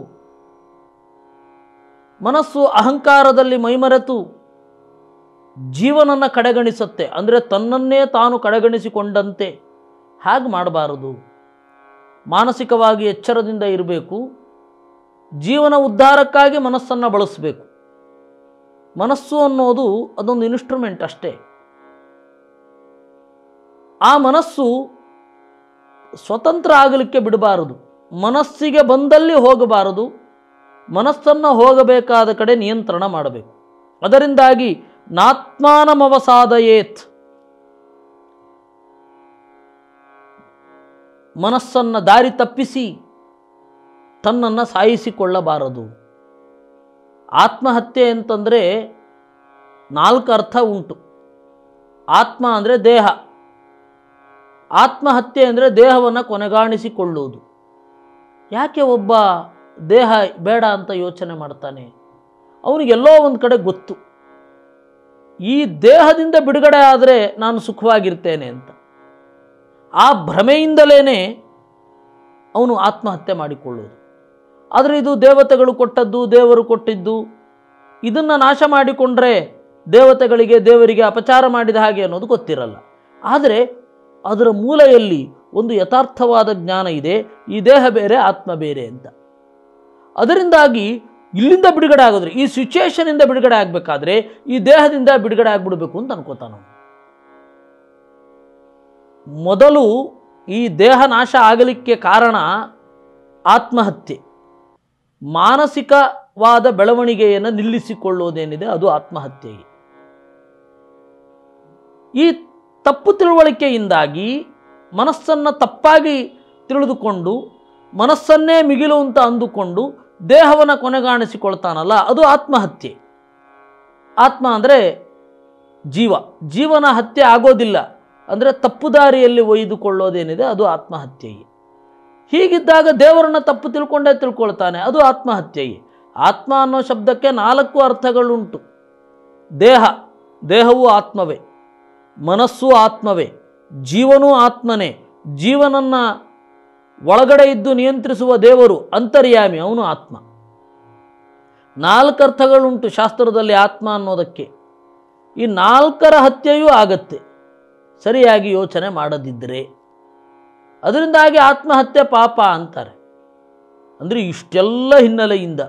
Speaker 1: ಮನಸ್ಸು ಅಹಂಕಾರದಲ್ಲಿ ಮೈಮರೆತು ಜೀವನನ್ನು ಕಡೆಗಣಿಸುತ್ತೆ, ಅಂದರೆ ತನ್ನನ್ನೇ ತಾನು ಕಡೆಗಣಿಸಿಕೊಂಡಂತೆ. ಹಾಗೆ ಮಾಡಬಾರದು. ಮಾನಸಿಕವಾಗಿ ಎಚ್ಚರದಿಂದ ಇರಬೇಕು. ಜೀವನ ಉದ್ಧಾರಕ್ಕಾಗಿ ಮನಸ್ಸನ್ನು ಬಳಸಬೇಕು. ಮನಸ್ಸು ಅನ್ನೋದು ಅದೊಂದು ಇನ್ಸ್ಟ್ರೂಮೆಂಟ್ ಅಷ್ಟೇ. ಆ ಮನಸ್ಸು ಸ್ವತಂತ್ರ ಆಗಲಿಕ್ಕೆ ಬಿಡಬಾರದು. ಮನಸ್ಸಿಗೆ ಬಂದಲ್ಲಿ ಹೋಗಬಾರದು. ಮನಸ್ಸನ್ನು ಹೋಗಬೇಕಾದ ಕಡೆ ನಿಯಂತ್ರಣ ಮಾಡಬೇಕು. ಅದರಿಂದಾಗಿ ನಾತ್ಮಾನಮವಸಾದಯೇತ್, ಮನಸ್ಸನ್ನು ದಾರಿ ತಪ್ಪಿಸಿ ತನ್ನನ್ನು ಸಾಯಿಸಿಕೊಳ್ಳಬಾರದು. ಆತ್ಮಹತ್ಯೆ ಅಂತಂದರೆ ನಾಲ್ಕು ಅರ್ಥ ಉಂಟು. ಆತ್ಮ ಅಂದರೆ ದೇಹ. ಆತ್ಮಹತ್ಯೆ ಅಂದರೆ ದೇಹವನ್ನು ಕೊನೆಗಾಣಿಸಿಕೊಳ್ಳುವುದು. ಯಾಕೆ ಒಬ್ಬ ದೇಹ ಬೇಡ ಅಂತ ಯೋಚನೆ ಮಾಡ್ತಾನೆ? ಅವನಿಗೆಲ್ಲೋ ಒಂದು ಕಡೆ ಗೊತ್ತು, ಈ ದೇಹದಿಂದ ಬಿಡುಗಡೆ ಆದರೆ ನಾನು ಸುಖವಾಗಿರ್ತೇನೆ ಅಂತ. ಆ ಭ್ರಮೆಯಿಂದಲೇ ಅವನು ಆತ್ಮಹತ್ಯೆ ಮಾಡಿಕೊಳ್ಳುವುದು. ಆದರೆ ಇದು ದೇವತೆಗಳು ಕೊಟ್ಟದ್ದು, ದೇವರು ಕೊಟ್ಟಿದ್ದು, ಇದನ್ನು ನಾಶ ಮಾಡಿಕೊಂಡ್ರೆ ದೇವತೆಗಳಿಗೆ ದೇವರಿಗೆ ಅಪಚಾರ ಮಾಡಿದ ಹಾಗೆ ಅನ್ನೋದು ಗೊತ್ತಿರಲ್ಲ. ಆದರೆ ಅದರ ಮೂಲೆಯಲ್ಲಿ ಒಂದು ಯಥಾರ್ಥವಾದ ಜ್ಞಾನ ಇದೆ, ಈ ದೇಹ ಬೇರೆ ಆತ್ಮ ಬೇರೆ ಅಂತ. ಅದರಿಂದಾಗಿ ಇಲ್ಲಿಂದ ಬಿಡುಗಡೆ ಆಗೋದ್ರೆ, ಈ ಸಿಚುಯೇಷನಿಂದ ಬಿಡುಗಡೆ ಆಗಬೇಕಾದ್ರೆ ಈ ದೇಹದಿಂದ ಬಿಡುಗಡೆ ಆಗಿಬಿಡಬೇಕು ಅಂತ ಅನ್ಕೋತಾನ. ಮೊದಲು ಈ ದೇಹ ನಾಶ ಆಗಲಿಕ್ಕೆ ಕಾರಣ ಆತ್ಮಹತ್ಯೆ. ಮಾನಸಿಕವಾದ ಬೆಳವಣಿಗೆಯನ್ನು ನಿಲ್ಲಿಸಿಕೊಳ್ಳುವುದೇನಿದೆ ಅದು ಆತ್ಮಹತ್ಯೆಗೆ. ಈ ತಪ್ಪು ತಿಳುವಳಿಕೆಯಿಂದಾಗಿ ಮನಸ್ಸನ್ನು ತಪ್ಪಾಗಿ ತಿಳಿದುಕೊಂಡು ಮನಸ್ಸನ್ನೇ ಮಿಗಿಲು ಅಂತ ಅಂದುಕೊಂಡು ದೇಹವನ್ನು ಕೊನೆಗಾಣಿಸಿಕೊಳ್ತಾನಲ್ಲ, ಅದು ಆತ್ಮಹತ್ಯೆ. ಆತ್ಮ ಅಂದರೆ ಜೀವ. ಜೀವನ ಹತ್ಯೆ ಆಗೋದಿಲ್ಲ, ಅಂದರೆ ತಪ್ಪು ದಾರಿಯಲ್ಲಿ ಒಯ್ದುಕೊಳ್ಳೋದೇನಿದೆ ಅದು ಆತ್ಮಹತ್ಯೆಯೇ. ಹೀಗಿದ್ದಾಗ ದೇವರನ್ನು ತಪ್ಪು ತಿಳ್ಕೊಂಡೇ ತಿಳ್ಕೊಳ್ತಾನೆ, ಅದು ಆತ್ಮಹತ್ಯೆಯೇ. ಆತ್ಮ ಅನ್ನೋ ಶಬ್ದಕ್ಕೆ ನಾಲ್ಕು ಅರ್ಥಗಳುಂಟು. ದೇಹ, ದೇಹವೂ ಆತ್ಮವೇ. ಮನಸ್ಸು ಆತ್ಮವೇ. ಜೀವನೂ ಆತ್ಮನೇ. ಜೀವನನ್ನು ಒಳಗಡೆ ಇದ್ದು ನಿಯಂತ್ರಿಸುವ ದೇವರು ಅಂತರ್ಯಾಮಿ, ಅವನು ಆತ್ಮ. ನಾಲ್ಕು ಅರ್ಥಗಳುಂಟು ಶಾಸ್ತ್ರದಲ್ಲಿ ಆತ್ಮ ಅನ್ನೋದಕ್ಕೆ. ಈ ನಾಲ್ಕರ ಹತ್ಯೆಯೂ ಆಗತ್ತೆ ಸರಿಯಾಗಿ ಯೋಚನೆ ಮಾಡದಿದ್ದರೆ. ಅದರಿಂದಾಗಿ ಆತ್ಮಹತ್ಯೆ ಪಾಪ ಅಂತಾರೆ. ಅಂದರೆ ಇಷ್ಟೆಲ್ಲ ಹಿನ್ನೆಲೆಯಿಂದ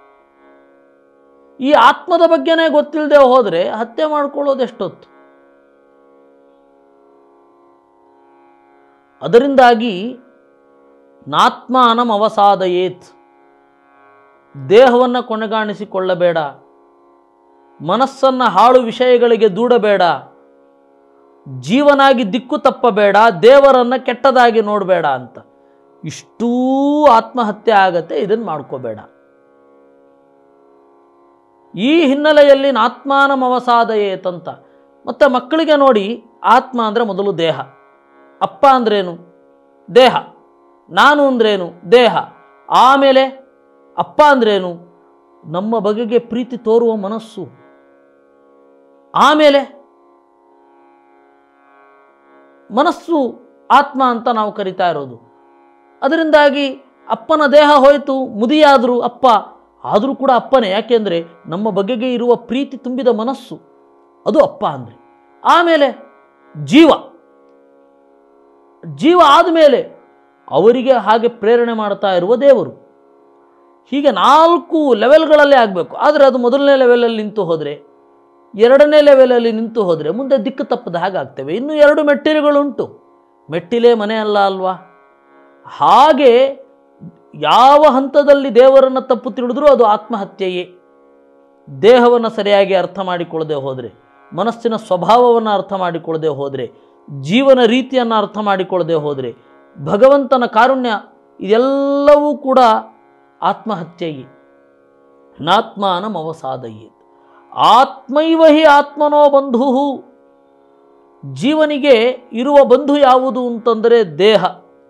Speaker 1: ಈ ಆತ್ಮದ ಬಗ್ಗೆನೇ ಗೊತ್ತಿಲ್ಲದೆ ಹೋದರೆ ಹತ್ಯೆ ಮಾಡ್ಕೊಳ್ಳೋದು ಎಷ್ಟೊತ್ತು. ಅದರಿಂದಾಗಿ ನಾತ್ಮಾನಂ ಅವಸಾದಯೇತ್, ದೇಹವನ್ನು ಕೊನೆಗಾಣಿಸಿಕೊಳ್ಳಬೇಡ, ಮನಸ್ಸನ್ನು ಹಾಳು ವಿಷಯಗಳಿಗೆ ದೂಡಬೇಡ, ಜೀವನಾಗಿ ದಿಕ್ಕು ತಪ್ಪಬೇಡ, ದೇವರನ್ನು ಕೆಟ್ಟದಾಗಿ ನೋಡಬೇಡ ಅಂತ. ಇಷ್ಟೂ ಆತ್ಮಹತ್ಯೆ ಆಗತ್ತೆ, ಇದನ್ನು ಮಾಡ್ಕೋಬೇಡ. ಈ ಹಿನ್ನೆಲೆಯಲ್ಲಿ ನಾತ್ಮಾನಂ ಅವಸಾದಯೇತ್ ಅಂತ. ಮತ್ತು ಮಕ್ಕಳಿಗೆ ನೋಡಿ, ಆತ್ಮ ಅಂದರೆ ಮೊದಲು ದೇಹ. ಅಪ್ಪ ಅಂದ್ರೇನು? ದೇಹ. ನಾನು ಅಂದ್ರೇನು? ದೇಹ. ಆಮೇಲೆ ಅಪ್ಪ ಅಂದ್ರೇನು? ನಮ್ಮ ಬಗೆಗೆ ಪ್ರೀತಿ ತೋರುವ ಮನಸ್ಸು. ಆಮೇಲೆ ಮನಸ್ಸು ಆತ್ಮ ಅಂತ ನಾವು ಕರಿತಾ ಇರೋದು. ಅದರಿಂದಾಗಿ ಅಪ್ಪನ ದೇಹ ಹೋಯಿತು, ಮುದಿಯಾದರು ಅಪ್ಪ, ಆದರೂ ಕೂಡ ಅಪ್ಪನೇ. ಯಾಕೆಂದರೆ ನಮ್ಮ ಬಗೆಗೆ ಇರುವ ಪ್ರೀತಿ ತುಂಬಿದ ಮನಸ್ಸು ಅದು ಅಪ್ಪ ಅಂದರೆ. ಆಮೇಲೆ ಜೀವ ಜೀವ ಆದಮೇಲೆ ಅವರಿಗೆ ಹಾಗೆ ಪ್ರೇರಣೆ ಮಾಡ್ತಾ ಇರುವ ದೇವರು. ಹೀಗೆ ನಾಲ್ಕು ಲೆವೆಲ್ಗಳಲ್ಲೇ ಆಗಬೇಕು. ಆದರೆ ಅದು ಮೊದಲನೇ ಲೆವೆಲಲ್ಲಿ ನಿಂತು ಹೋದರೆ, ಎರಡನೇ ಲೆವೆಲಲ್ಲಿ ನಿಂತು ಹೋದರೆ ಮುಂದೆ ದಿಕ್ಕು ತಪ್ಪದ ಹಾಗಾಗ್ತೇವೆ. ಇನ್ನೂ ಎರಡು ಮೆಟ್ಟಿಲುಗಳುಂಟು, ಮೆಟ್ಟಿಲೇ ಮನೆ ಅಲ್ಲ ಅಲ್ವಾ? ಹಾಗೆ ಯಾವ ಹಂತದಲ್ಲಿ ದೇವರನ್ನು ತಪ್ಪು ತಿಳಿದ್ರೂ ಅದು ಆತ್ಮಹತ್ಯೆಯೇ. ದೇಹವನ್ನು ಸರಿಯಾಗಿ ಅರ್ಥ ಮಾಡಿಕೊಳ್ಳದೆ ಹೋದರೆ, ಮನಸ್ಸಿನ ಸ್ವಭಾವವನ್ನು ಅರ್ಥ ಮಾಡಿಕೊಳ್ಳದೆ ಹೋದರೆ, ಜೀವನ ರೀತಿಯನ್ನು ಅರ್ಥ ಮಾಡಿಕೊಳ್ಳದೆ ಹೋದರೆ, ಭಗವಂತನ ಕಾರುಣ್ಯ ಇದೆಲ್ಲವೂ ಕೂಡ ಆತ್ಮಹತ್ಯೆಯೇ. ನಾತ್ಮಾನಂ ಅವಸಾದಯೇತ್ ಆತ್ಮೈವ ಹಿ ಆತ್ಮನೋ ಬಂಧು. ಜೀವನಿಗೆ ಇರುವ ಬಂಧು ಯಾವುದು ಅಂತಂದರೆ ದೇಹ.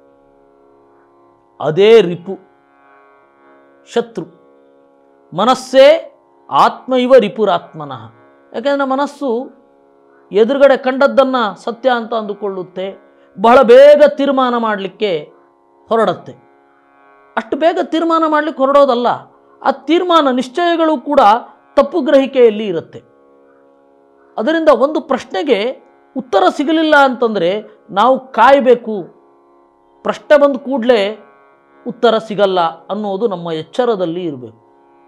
Speaker 1: ಅದೇ ರಿಪು, ಶತ್ರು. ಮನಸ್ಸೇ ಆತ್ಮ ಇವ ರಿಪುರಾತ್ಮನಃ. ಯಾಕೆಂದರೆ ಮನಸ್ಸು ಎದುರುಗಡೆ ಕಂಡದ್ದನ್ನು ಸತ್ಯ ಅಂತ ಅಂದುಕೊಳ್ಳುತ್ತೆ, ಬಹಳ ಬೇಗ ತೀರ್ಮಾನ ಮಾಡಲಿಕ್ಕೆ ಹೊರಡುತ್ತೆ. ಅಷ್ಟು ಬೇಗ ತೀರ್ಮಾನ ಮಾಡಲಿಕ್ಕೆ ಹೊರಡೋದಲ್ಲ, ಆ ತೀರ್ಮಾನ ನಿಶ್ಚಯಗಳು ಕೂಡ ತಪ್ಪು ಗ್ರಹಿಕೆಯಲ್ಲಿ ಇರುತ್ತೆ. ಅದರಿಂದ ಒಂದು ಪ್ರಶ್ನೆಗೆ ಉತ್ತರ ಸಿಗಲಿಲ್ಲ ಅಂತಂದರೆ ನಾವು ಕಾಯಬೇಕು. ಪ್ರಶ್ನೆ ಬಂದ ಕೂಡಲೇ ಉತ್ತರ ಸಿಗಲ್ಲ ಅನ್ನೋದು ನಮ್ಮ ಎಚ್ಚರದಲ್ಲಿ ಇರಬೇಕು.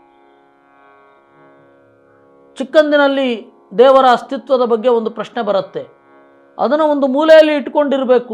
Speaker 1: ಚಿಕ್ಕಂದಿನಲ್ಲಿ ದೇವರ ಅಸ್ತಿತ್ವದ ಬಗ್ಗೆ ಒಂದು ಪ್ರಶ್ನೆ ಬರುತ್ತೆ, ಅದನ್ನು ಒಂದು ಮೂಲೆಯಲ್ಲಿ ಇಟ್ಕೊಂಡಿರಬೇಕು.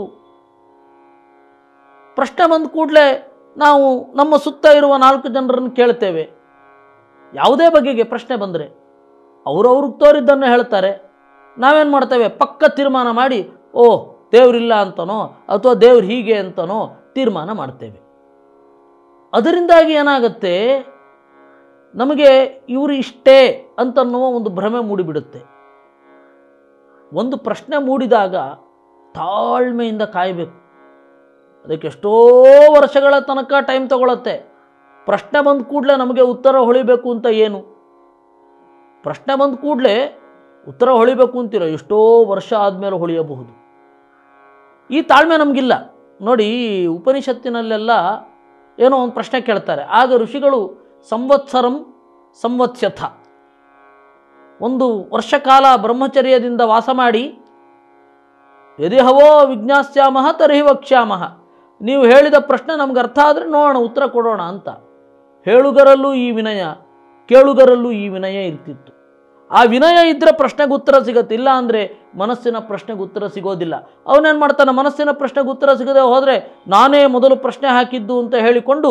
Speaker 1: ಪ್ರಶ್ನೆ ಬಂದ ಕೂಡಲೇ ನಾವು ನಮ್ಮ ಸುತ್ತ ಇರುವ ನಾಲ್ಕು ಜನರನ್ನು ಕೇಳ್ತೇವೆ. ಯಾವುದೇ ಬಗೆಗೆ ಪ್ರಶ್ನೆ ಬಂದರೆ ಅವರವ್ರಿಗೆ ತೋರಿದ್ದನ್ನು ಹೇಳ್ತಾರೆ. ನಾವೇನು ಮಾಡ್ತೇವೆ, ಪಕ್ಕ ತೀರ್ಮಾನ ಮಾಡಿ ಓ ದೇವರಿಲ್ಲ ಅಂತನೋ ಅಥವಾ ದೇವ್ರು ಹೀಗೆ ಅಂತನೋ ತೀರ್ಮಾನ ಮಾಡ್ತೇವೆ. ಅದರಿಂದಾಗಿ ಏನಾಗುತ್ತೆ, ನಮಗೆ ಇವರು ಇಷ್ಟೇ ಅಂತನ್ನುವ ಒಂದು ಭ್ರಮೆ ಮೂಡಿಬಿಡುತ್ತೆ. ಒಂದು ಪ್ರಶ್ನೆ ಮೂಡಿದಾಗ ತಾಳ್ಮೆಯಿಂದ ಕಾಯಬೇಕು. ಅದಕ್ಕೆ ಎಷ್ಟೋ ವರ್ಷಗಳ ತನಕ ಟೈಮ್ ತಗೊಳತ್ತೆ. ಪ್ರಶ್ನೆ ಬಂದ ಕೂಡಲೇ ನಮಗೆ ಉತ್ತರ ಹೊಳಿಬೇಕು ಅಂತ ಏನು? ಪ್ರಶ್ನೆ ಬಂದ ಕೂಡಲೇ ಉತ್ತರ ಹೊಳಿಬೇಕು ಅಂತಿರೋ ಎಷ್ಟೋ ವರ್ಷ ಆದಮೇಲೆ ಹೊಳೆಯಬಹುದು. ಈ ತಾಳ್ಮೆ ನಮಗಿಲ್ಲ. ನೋಡಿ, ಉಪನಿಷತ್ತಿನಲ್ಲೆಲ್ಲ ಏನೋ ಒಂದು ಪ್ರಶ್ನೆ ಕೇಳ್ತಾರೆ. ಆಗ ಋಷಿಗಳು ಸಂವತ್ಸರಂ ಸಂವತ್ಸ್ಯಥ, ಒಂದು ವರ್ಷಕಾಲ ಬ್ರಹ್ಮಚರ್ಯದಿಂದ ವಾಸ ಮಾಡಿ, ಯದಿಹವೋ ವಿಜ್ಞಾಸ್ಯಾಮಹ ತರ್ಹಿ ವಕ್ಷ್ಯಾಮಹ, ನೀವು ಹೇಳಿದ ಪ್ರಶ್ನೆ ನಮ್ಗೆ ಅರ್ಥ ಆದರೆ ನೋಡೋಣ, ಉತ್ತರ ಕೊಡೋಣ ಅಂತ. ಹೇಳುಗರಲ್ಲೂ ಈ ವಿನಯ, ಕೇಳುಗರಲ್ಲೂ ಈ ವಿನಯ ಇರ್ತಿತ್ತು. ಆ ವಿನಯ ಇದ್ದರೆ ಪ್ರಶ್ನೆಗೆ ಉತ್ತರ ಸಿಗತ್ತೆ, ಇಲ್ಲ ಅಂದರೆ ಮನಸ್ಸಿನ ಪ್ರಶ್ನೆಗೆ ಉತ್ತರ ಸಿಗೋದಿಲ್ಲ. ಅವನೇನು ಮಾಡ್ತಾನೆ, ಮನಸ್ಸಿನ ಪ್ರಶ್ನೆಗೆ ಉತ್ತರ ಸಿಗದೆ ಹೋದರೆ ನಾನೇ ಮೊದಲು ಪ್ರಶ್ನೆ ಹಾಕಿದ್ದು ಅಂತ ಹೇಳಿಕೊಂಡು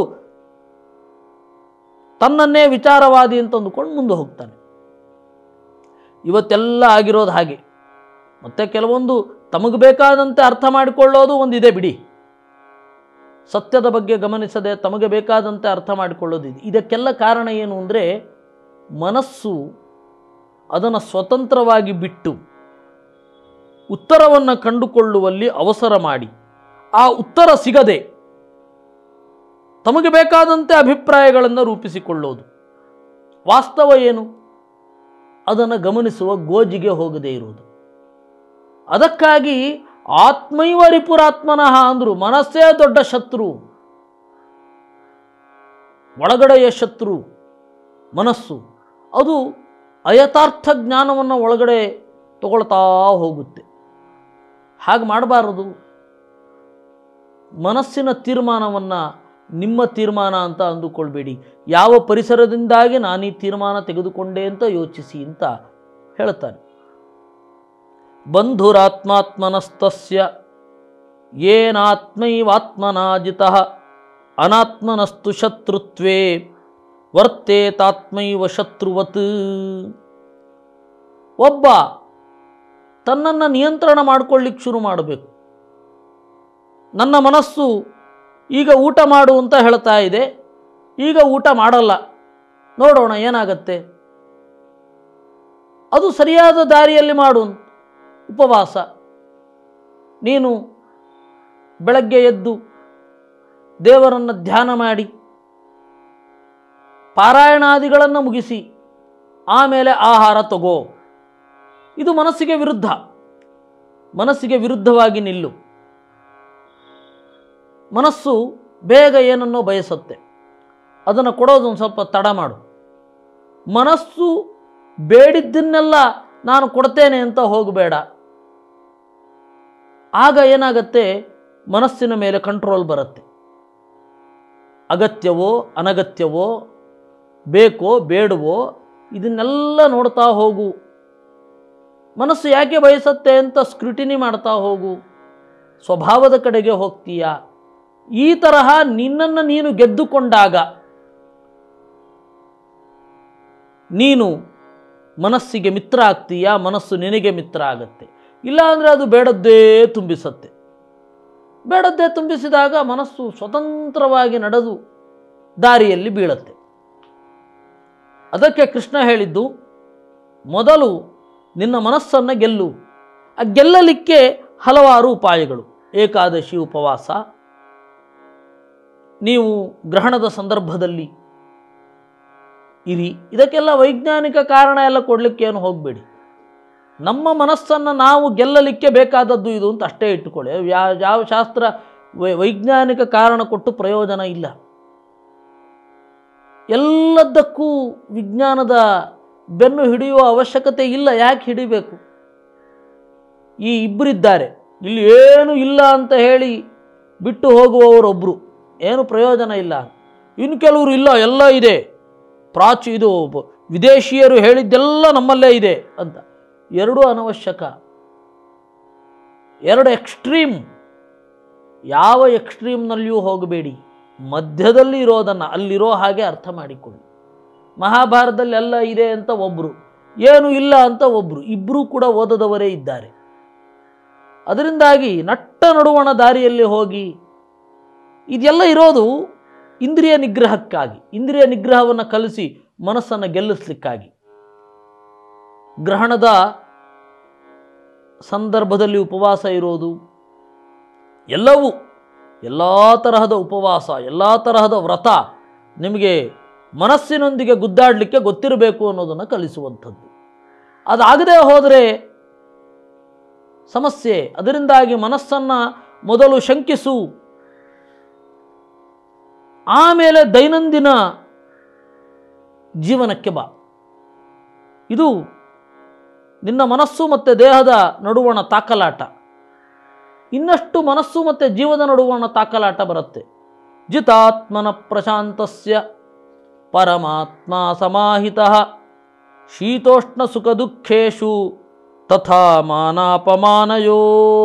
Speaker 1: ತನ್ನನ್ನೇ ವಿಚಾರವಾದಿ ಅಂತ ಅಂದುಕೊಂಡು ಮುಂದೆ ಹೋಗ್ತಾನೆ. ಇವತ್ತೆಲ್ಲ ಆಗಿರೋದು ಹಾಗೆ. ಮತ್ತು ಕೆಲವೊಂದು ತಮಗೆ ಬೇಕಾದಂತೆ ಅರ್ಥ ಮಾಡಿಕೊಳ್ಳೋದು ಒಂದಿದೆ ಬಿಡಿ. ಸತ್ಯದ ಬಗ್ಗೆ ಗಮನಿಸದೆ ತಮಗೆ ಬೇಕಾದಂತೆ ಅರ್ಥ ಮಾಡಿಕೊಳ್ಳೋದಿದೆ. ಇದಕ್ಕೆಲ್ಲ ಕಾರಣ ಏನು ಅಂದರೆ, ಮನಸ್ಸು ಅದನ್ನು ಸ್ವತಂತ್ರವಾಗಿ ಬಿಟ್ಟು ಉತ್ತರವನ್ನು ಕಂಡುಕೊಳ್ಳುವಲ್ಲಿ ಅವಸರ ಮಾಡಿ, ಆ ಉತ್ತರ ಸಿಗದೆ ತಮಗೆ ಬೇಕಾದಂತೆ ಅಭಿಪ್ರಾಯಗಳನ್ನು ರೂಪಿಸಿಕೊಳ್ಳೋದು. ವಾಸ್ತವ ಏನು ಅದನ್ನು ಗಮನಿಸುವ ಗೋಜಿಗೆ ಹೋಗದೇ ಇರುವುದು. ಅದಕ್ಕಾಗಿ ಆತ್ಮೈವ ರಿಪುರಾತ್ಮನಃ ಅಂದರು. ಮನಸ್ಸೇ ದೊಡ್ಡ ಶತ್ರು, ಒಳಗಡೆಯ ಶತ್ರು ಮನಸ್ಸು. ಅದು ಅಯಥಾರ್ಥ ಜ್ಞಾನವನ್ನು ಒಳಗಡೆ ತಗೊಳ್ತಾ ಹೋಗುತ್ತೆ. ಹಾಗೆ ಮಾಡಬಾರದು. ಮನಸ್ಸಿನ ತೀರ್ಮಾನವನ್ನು ನಿಮ್ಮ ತೀರ್ಮಾನ ಅಂತ ಅಂದುಕೊಳ್ಬೇಡಿ. ಯಾವ ಪರಿಸರದಿಂದಾಗಿ ನಾನು ಈ ತೀರ್ಮಾನ ತೆಗೆದುಕೊಂಡೆ ಅಂತ ಯೋಚಿಸಿ ಅಂತ ಹೇಳ್ತಾನೆ. ಬಂಧುರಾತ್ಮಾತ್ಮನಸ್ತಸ್ಯ ಯೇನಾತ್ಮೈವಾತ್ಮನಾಜಿತಃ ಅನಾತ್ಮನಸ್ತು ಶತ್ರುತ್ವೇ ವರ್ತೇತಾತ್ಮೈವ ಶತ್ರುವತ್. ಒಬ್ಬ ತನ್ನನ್ನು ನಿಯಂತ್ರಣ ಮಾಡಿಕೊಳ್ಳಿಕ್ಕೆ ಶುರು ಮಾಡಬೇಕು. ನನ್ನ ಮನಸ್ಸು ಈಗ ಊಟ ಮಾಡು ಅಂತ ಹೇಳ್ತಾ ಇದೆ, ಈಗ ಊಟ ಮಾಡಲ್ಲ, ನೋಡೋಣ ಏನಾಗತ್ತೆ. ಅದು ಸರಿಯಾದ ದಾರಿಯಲ್ಲಿ ಮಾಡು. ಉಪವಾಸ, ನೀನು ಬೆಳಗ್ಗೆ ಎದ್ದು ದೇವರನ್ನು ಧ್ಯಾನ ಮಾಡಿ ಪಾರಾಯಣಾದಿಗಳನ್ನು ಮುಗಿಸಿ ಆಮೇಲೆ ಆಹಾರ ತಗೋ. ಇದು ಮನಸ್ಸಿಗೆ ವಿರುದ್ಧ. ಮನಸ್ಸಿಗೆ ವಿರುದ್ಧವಾಗಿ ನಿಲ್ಲು. ಮನಸ್ಸು ಬೇಗ ಏನನ್ನೋ ಬಯಸುತ್ತೆ, ಅದನ್ನು ಕೊಡೋದು ಒಂದು ಸ್ವಲ್ಪ ತಡ ಮಾಡು. ಮನಸ್ಸು ಬೇಡಿದ್ದನ್ನೆಲ್ಲ ನಾನು ಕೊಡ್ತೇನೆ ಅಂತ ಹೋಗಬೇಡ. ಆಗ ಏನಾಗತ್ತೆ, ಮನಸ್ಸಿನ ಮೇಲೆ ಕಂಟ್ರೋಲ್ ಬರುತ್ತೆ. ಅಗತ್ಯವೋ ಅನಗತ್ಯವೋ, ಬೇಕೋ ಬೇಡವೋ, ಇದನ್ನೆಲ್ಲ ನೋಡ್ತಾ ಹೋಗು. ಮನಸ್ಸು ಯಾಕೆ ಬಯಸತ್ತೆ ಅಂತ ಸ್ಕ್ರೂಟಿನಿ ಮಾಡ್ತಾ ಹೋಗು. ಸ್ವಭಾವದ ಕಡೆಗೆ ಹೋಗ್ತೀಯ. ಈ ತರಹ ನಿನ್ನನ್ನು ನೀನು ಗೆದ್ದುಕೊಂಡಾಗ ನೀನು ಮನಸ್ಸಿಗೆ ಮಿತ್ರ ಆಗ್ತೀಯ, ಮನಸ್ಸು ನಿನಗೆ ಮಿತ್ರ ಆಗತ್ತೆ. ಇಲ್ಲ ಅಂದರೆ ಅದು ಬೇಡದ್ದೇ ತುಂಬಿಸತ್ತೆ. ಬೇಡದ್ದೇ ತುಂಬಿಸಿದಾಗ ಮನಸ್ಸು ಸ್ವತಂತ್ರವಾಗಿ ನಡೆದು ದಾರಿಯಲ್ಲಿ ಬೀಳತ್ತೆ. ಅದಕ್ಕೆ ಕೃಷ್ಣ ಹೇಳಿದ್ದು, ಮೊದಲು ನಿನ್ನ ಮನಸ್ಸನ್ನು ಗೆಲ್ಲು. ಆ ಗೆಲ್ಲಲಿಕ್ಕೆ ಹಲವಾರು ಉಪಾಯಗಳು. ಏಕಾದಶಿ ಉಪವಾಸ, ನೀವು ಗ್ರಹಣದ ಸಂದರ್ಭದಲ್ಲಿ ಇರಿ. ಇದಕ್ಕೆಲ್ಲ ವೈಜ್ಞಾನಿಕ ಕಾರಣ ಎಲ್ಲ ಕೊಡಲಿಕ್ಕೆ ಏನು ಹೋಗಬೇಡಿ. ನಮ್ಮ ಮನಸ್ಸನ್ನು ನಾವು ಗೆಲ್ಲಲಿಕ್ಕೆ ಬೇಕಾದದ್ದು ಇದು ಅಂತ ಅಷ್ಟೇ ಇಟ್ಟುಕೊಳ್ಳಿ. ಯಾವ ಯಾವ ಶಾಸ್ತ್ರ ವೈಜ್ಞಾನಿಕ ಕಾರಣ ಕೊಟ್ಟು ಪ್ರಯೋಜನ ಇಲ್ಲ. ಎಲ್ಲದಕ್ಕೂ ವಿಜ್ಞಾನದ ಬೆನ್ನು ಹಿಡಿಯುವ ಅವಶ್ಯಕತೆ ಇಲ್ಲ. ಯಾಕೆ ಹಿಡಿಬೇಕು? ಈ ಇಬ್ಬರಿದ್ದಾರೆ, ಇಲ್ಲಿ ಏನು ಇಲ್ಲ ಅಂತ ಹೇಳಿ ಬಿಟ್ಟು ಹೋಗುವವರೊಬ್ಬರು, ಏನು ಪ್ರಯೋಜನ ಇಲ್ಲ. ಇನ್ನು ಕೆಲವರು ಇಲ್ಲ, ಎಲ್ಲ ಇದೆ, ಪ್ರಾಚಿ ಇದು ವಿದೇಶಿಯರು ಹೇಳಿದ್ದೆಲ್ಲ ನಮ್ಮಲ್ಲೇ ಇದೆ ಅಂತ. ಎರಡೂ ಅನವಶ್ಯಕ, ಎರಡು ಎಕ್ಸ್ಟ್ರೀಮ್. ಯಾವ ಎಕ್ಸ್ಟ್ರೀಮ್ನಲ್ಲಿಯೂ ಹೋಗಬೇಡಿ. ಮಧ್ಯದಲ್ಲಿ ಇರೋದನ್ನು ಅಲ್ಲಿರೋ ಹಾಗೆ ಅರ್ಥ ಮಾಡಿಕೊಳ್ಳಿ. ಮಹಾಭಾರತದಲ್ಲಿ ಎಲ್ಲ ಇದೆ ಅಂತ ಒಬ್ಬರು, ಏನು ಇಲ್ಲ ಅಂತ ಒಬ್ಬರು, ಇಬ್ಬರೂ ಕೂಡ ಓದದವರೇ ಇದ್ದಾರೆ. ಅದರಿಂದಾಗಿ ನಟ್ಟ ನಡುವಣ ದಾರಿಯಲ್ಲಿ ಹೋಗಿ. ಇದೆಲ್ಲ ಇರೋದು ಇಂದ್ರಿಯ ನಿಗ್ರಹಕ್ಕಾಗಿ, ಇಂದ್ರಿಯ ನಿಗ್ರಹವನ್ನು ಕಲಿಸಿ ಮನಸ್ಸನ್ನು ಗೆಲ್ಲಿಸಲಿಕ್ಕಾಗಿ. ಗ್ರಹಣದ ಸಂದರ್ಭದಲ್ಲಿ ಉಪವಾಸ ಇರೋದು, ಎಲ್ಲವೂ ಎಲ್ಲ ತರಹದ ಉಪವಾಸ, ಎಲ್ಲ ತರಹದ ವ್ರತ ನಿಮಗೆ ಮನಸ್ಸಿನೊಂದಿಗೆ ಗುದ್ದಾಡಲಿಕ್ಕೆ ಗೊತ್ತಿರಬೇಕು ಅನ್ನೋದನ್ನು ಕಲಿಸುವಂಥದ್ದು. ಅದಾಗದೇ ಹೋದರೆ ಸಮಸ್ಯೆ. ಅದರಿಂದಾಗಿ ಮನಸ್ಸನ್ನು ಮೊದಲು ಶಂಕಿಸು, ಆಮೇಲೆ ದೈನಂದಿನ ಜೀವನಕ್ಕೆ ಬಾ. ಇದು ನಿನ್ನ ಮನಸ್ಸು ಮತ್ತು ದೇಹದ ನಡುವಣ ತಾಕಲಾಟ. ಇನ್ನಷ್ಟು ಮನಸ್ಸು ಮತ್ತು ಜೀವದ ನಡುವಣ ತಾಕಲಾಟ ಬರುತ್ತೆ. ಜಿತಾತ್ಮನ ಪ್ರಶಾಂತಸ್ಯ ಪರಮಾತ್ಮ ಸಮಾಹಿತಃ ಶೀತೋಷ್ಣ ಸುಖ ದುಃಖೇಶು ತಥಾ ಮಾನಾಪಮಾನಯೋ.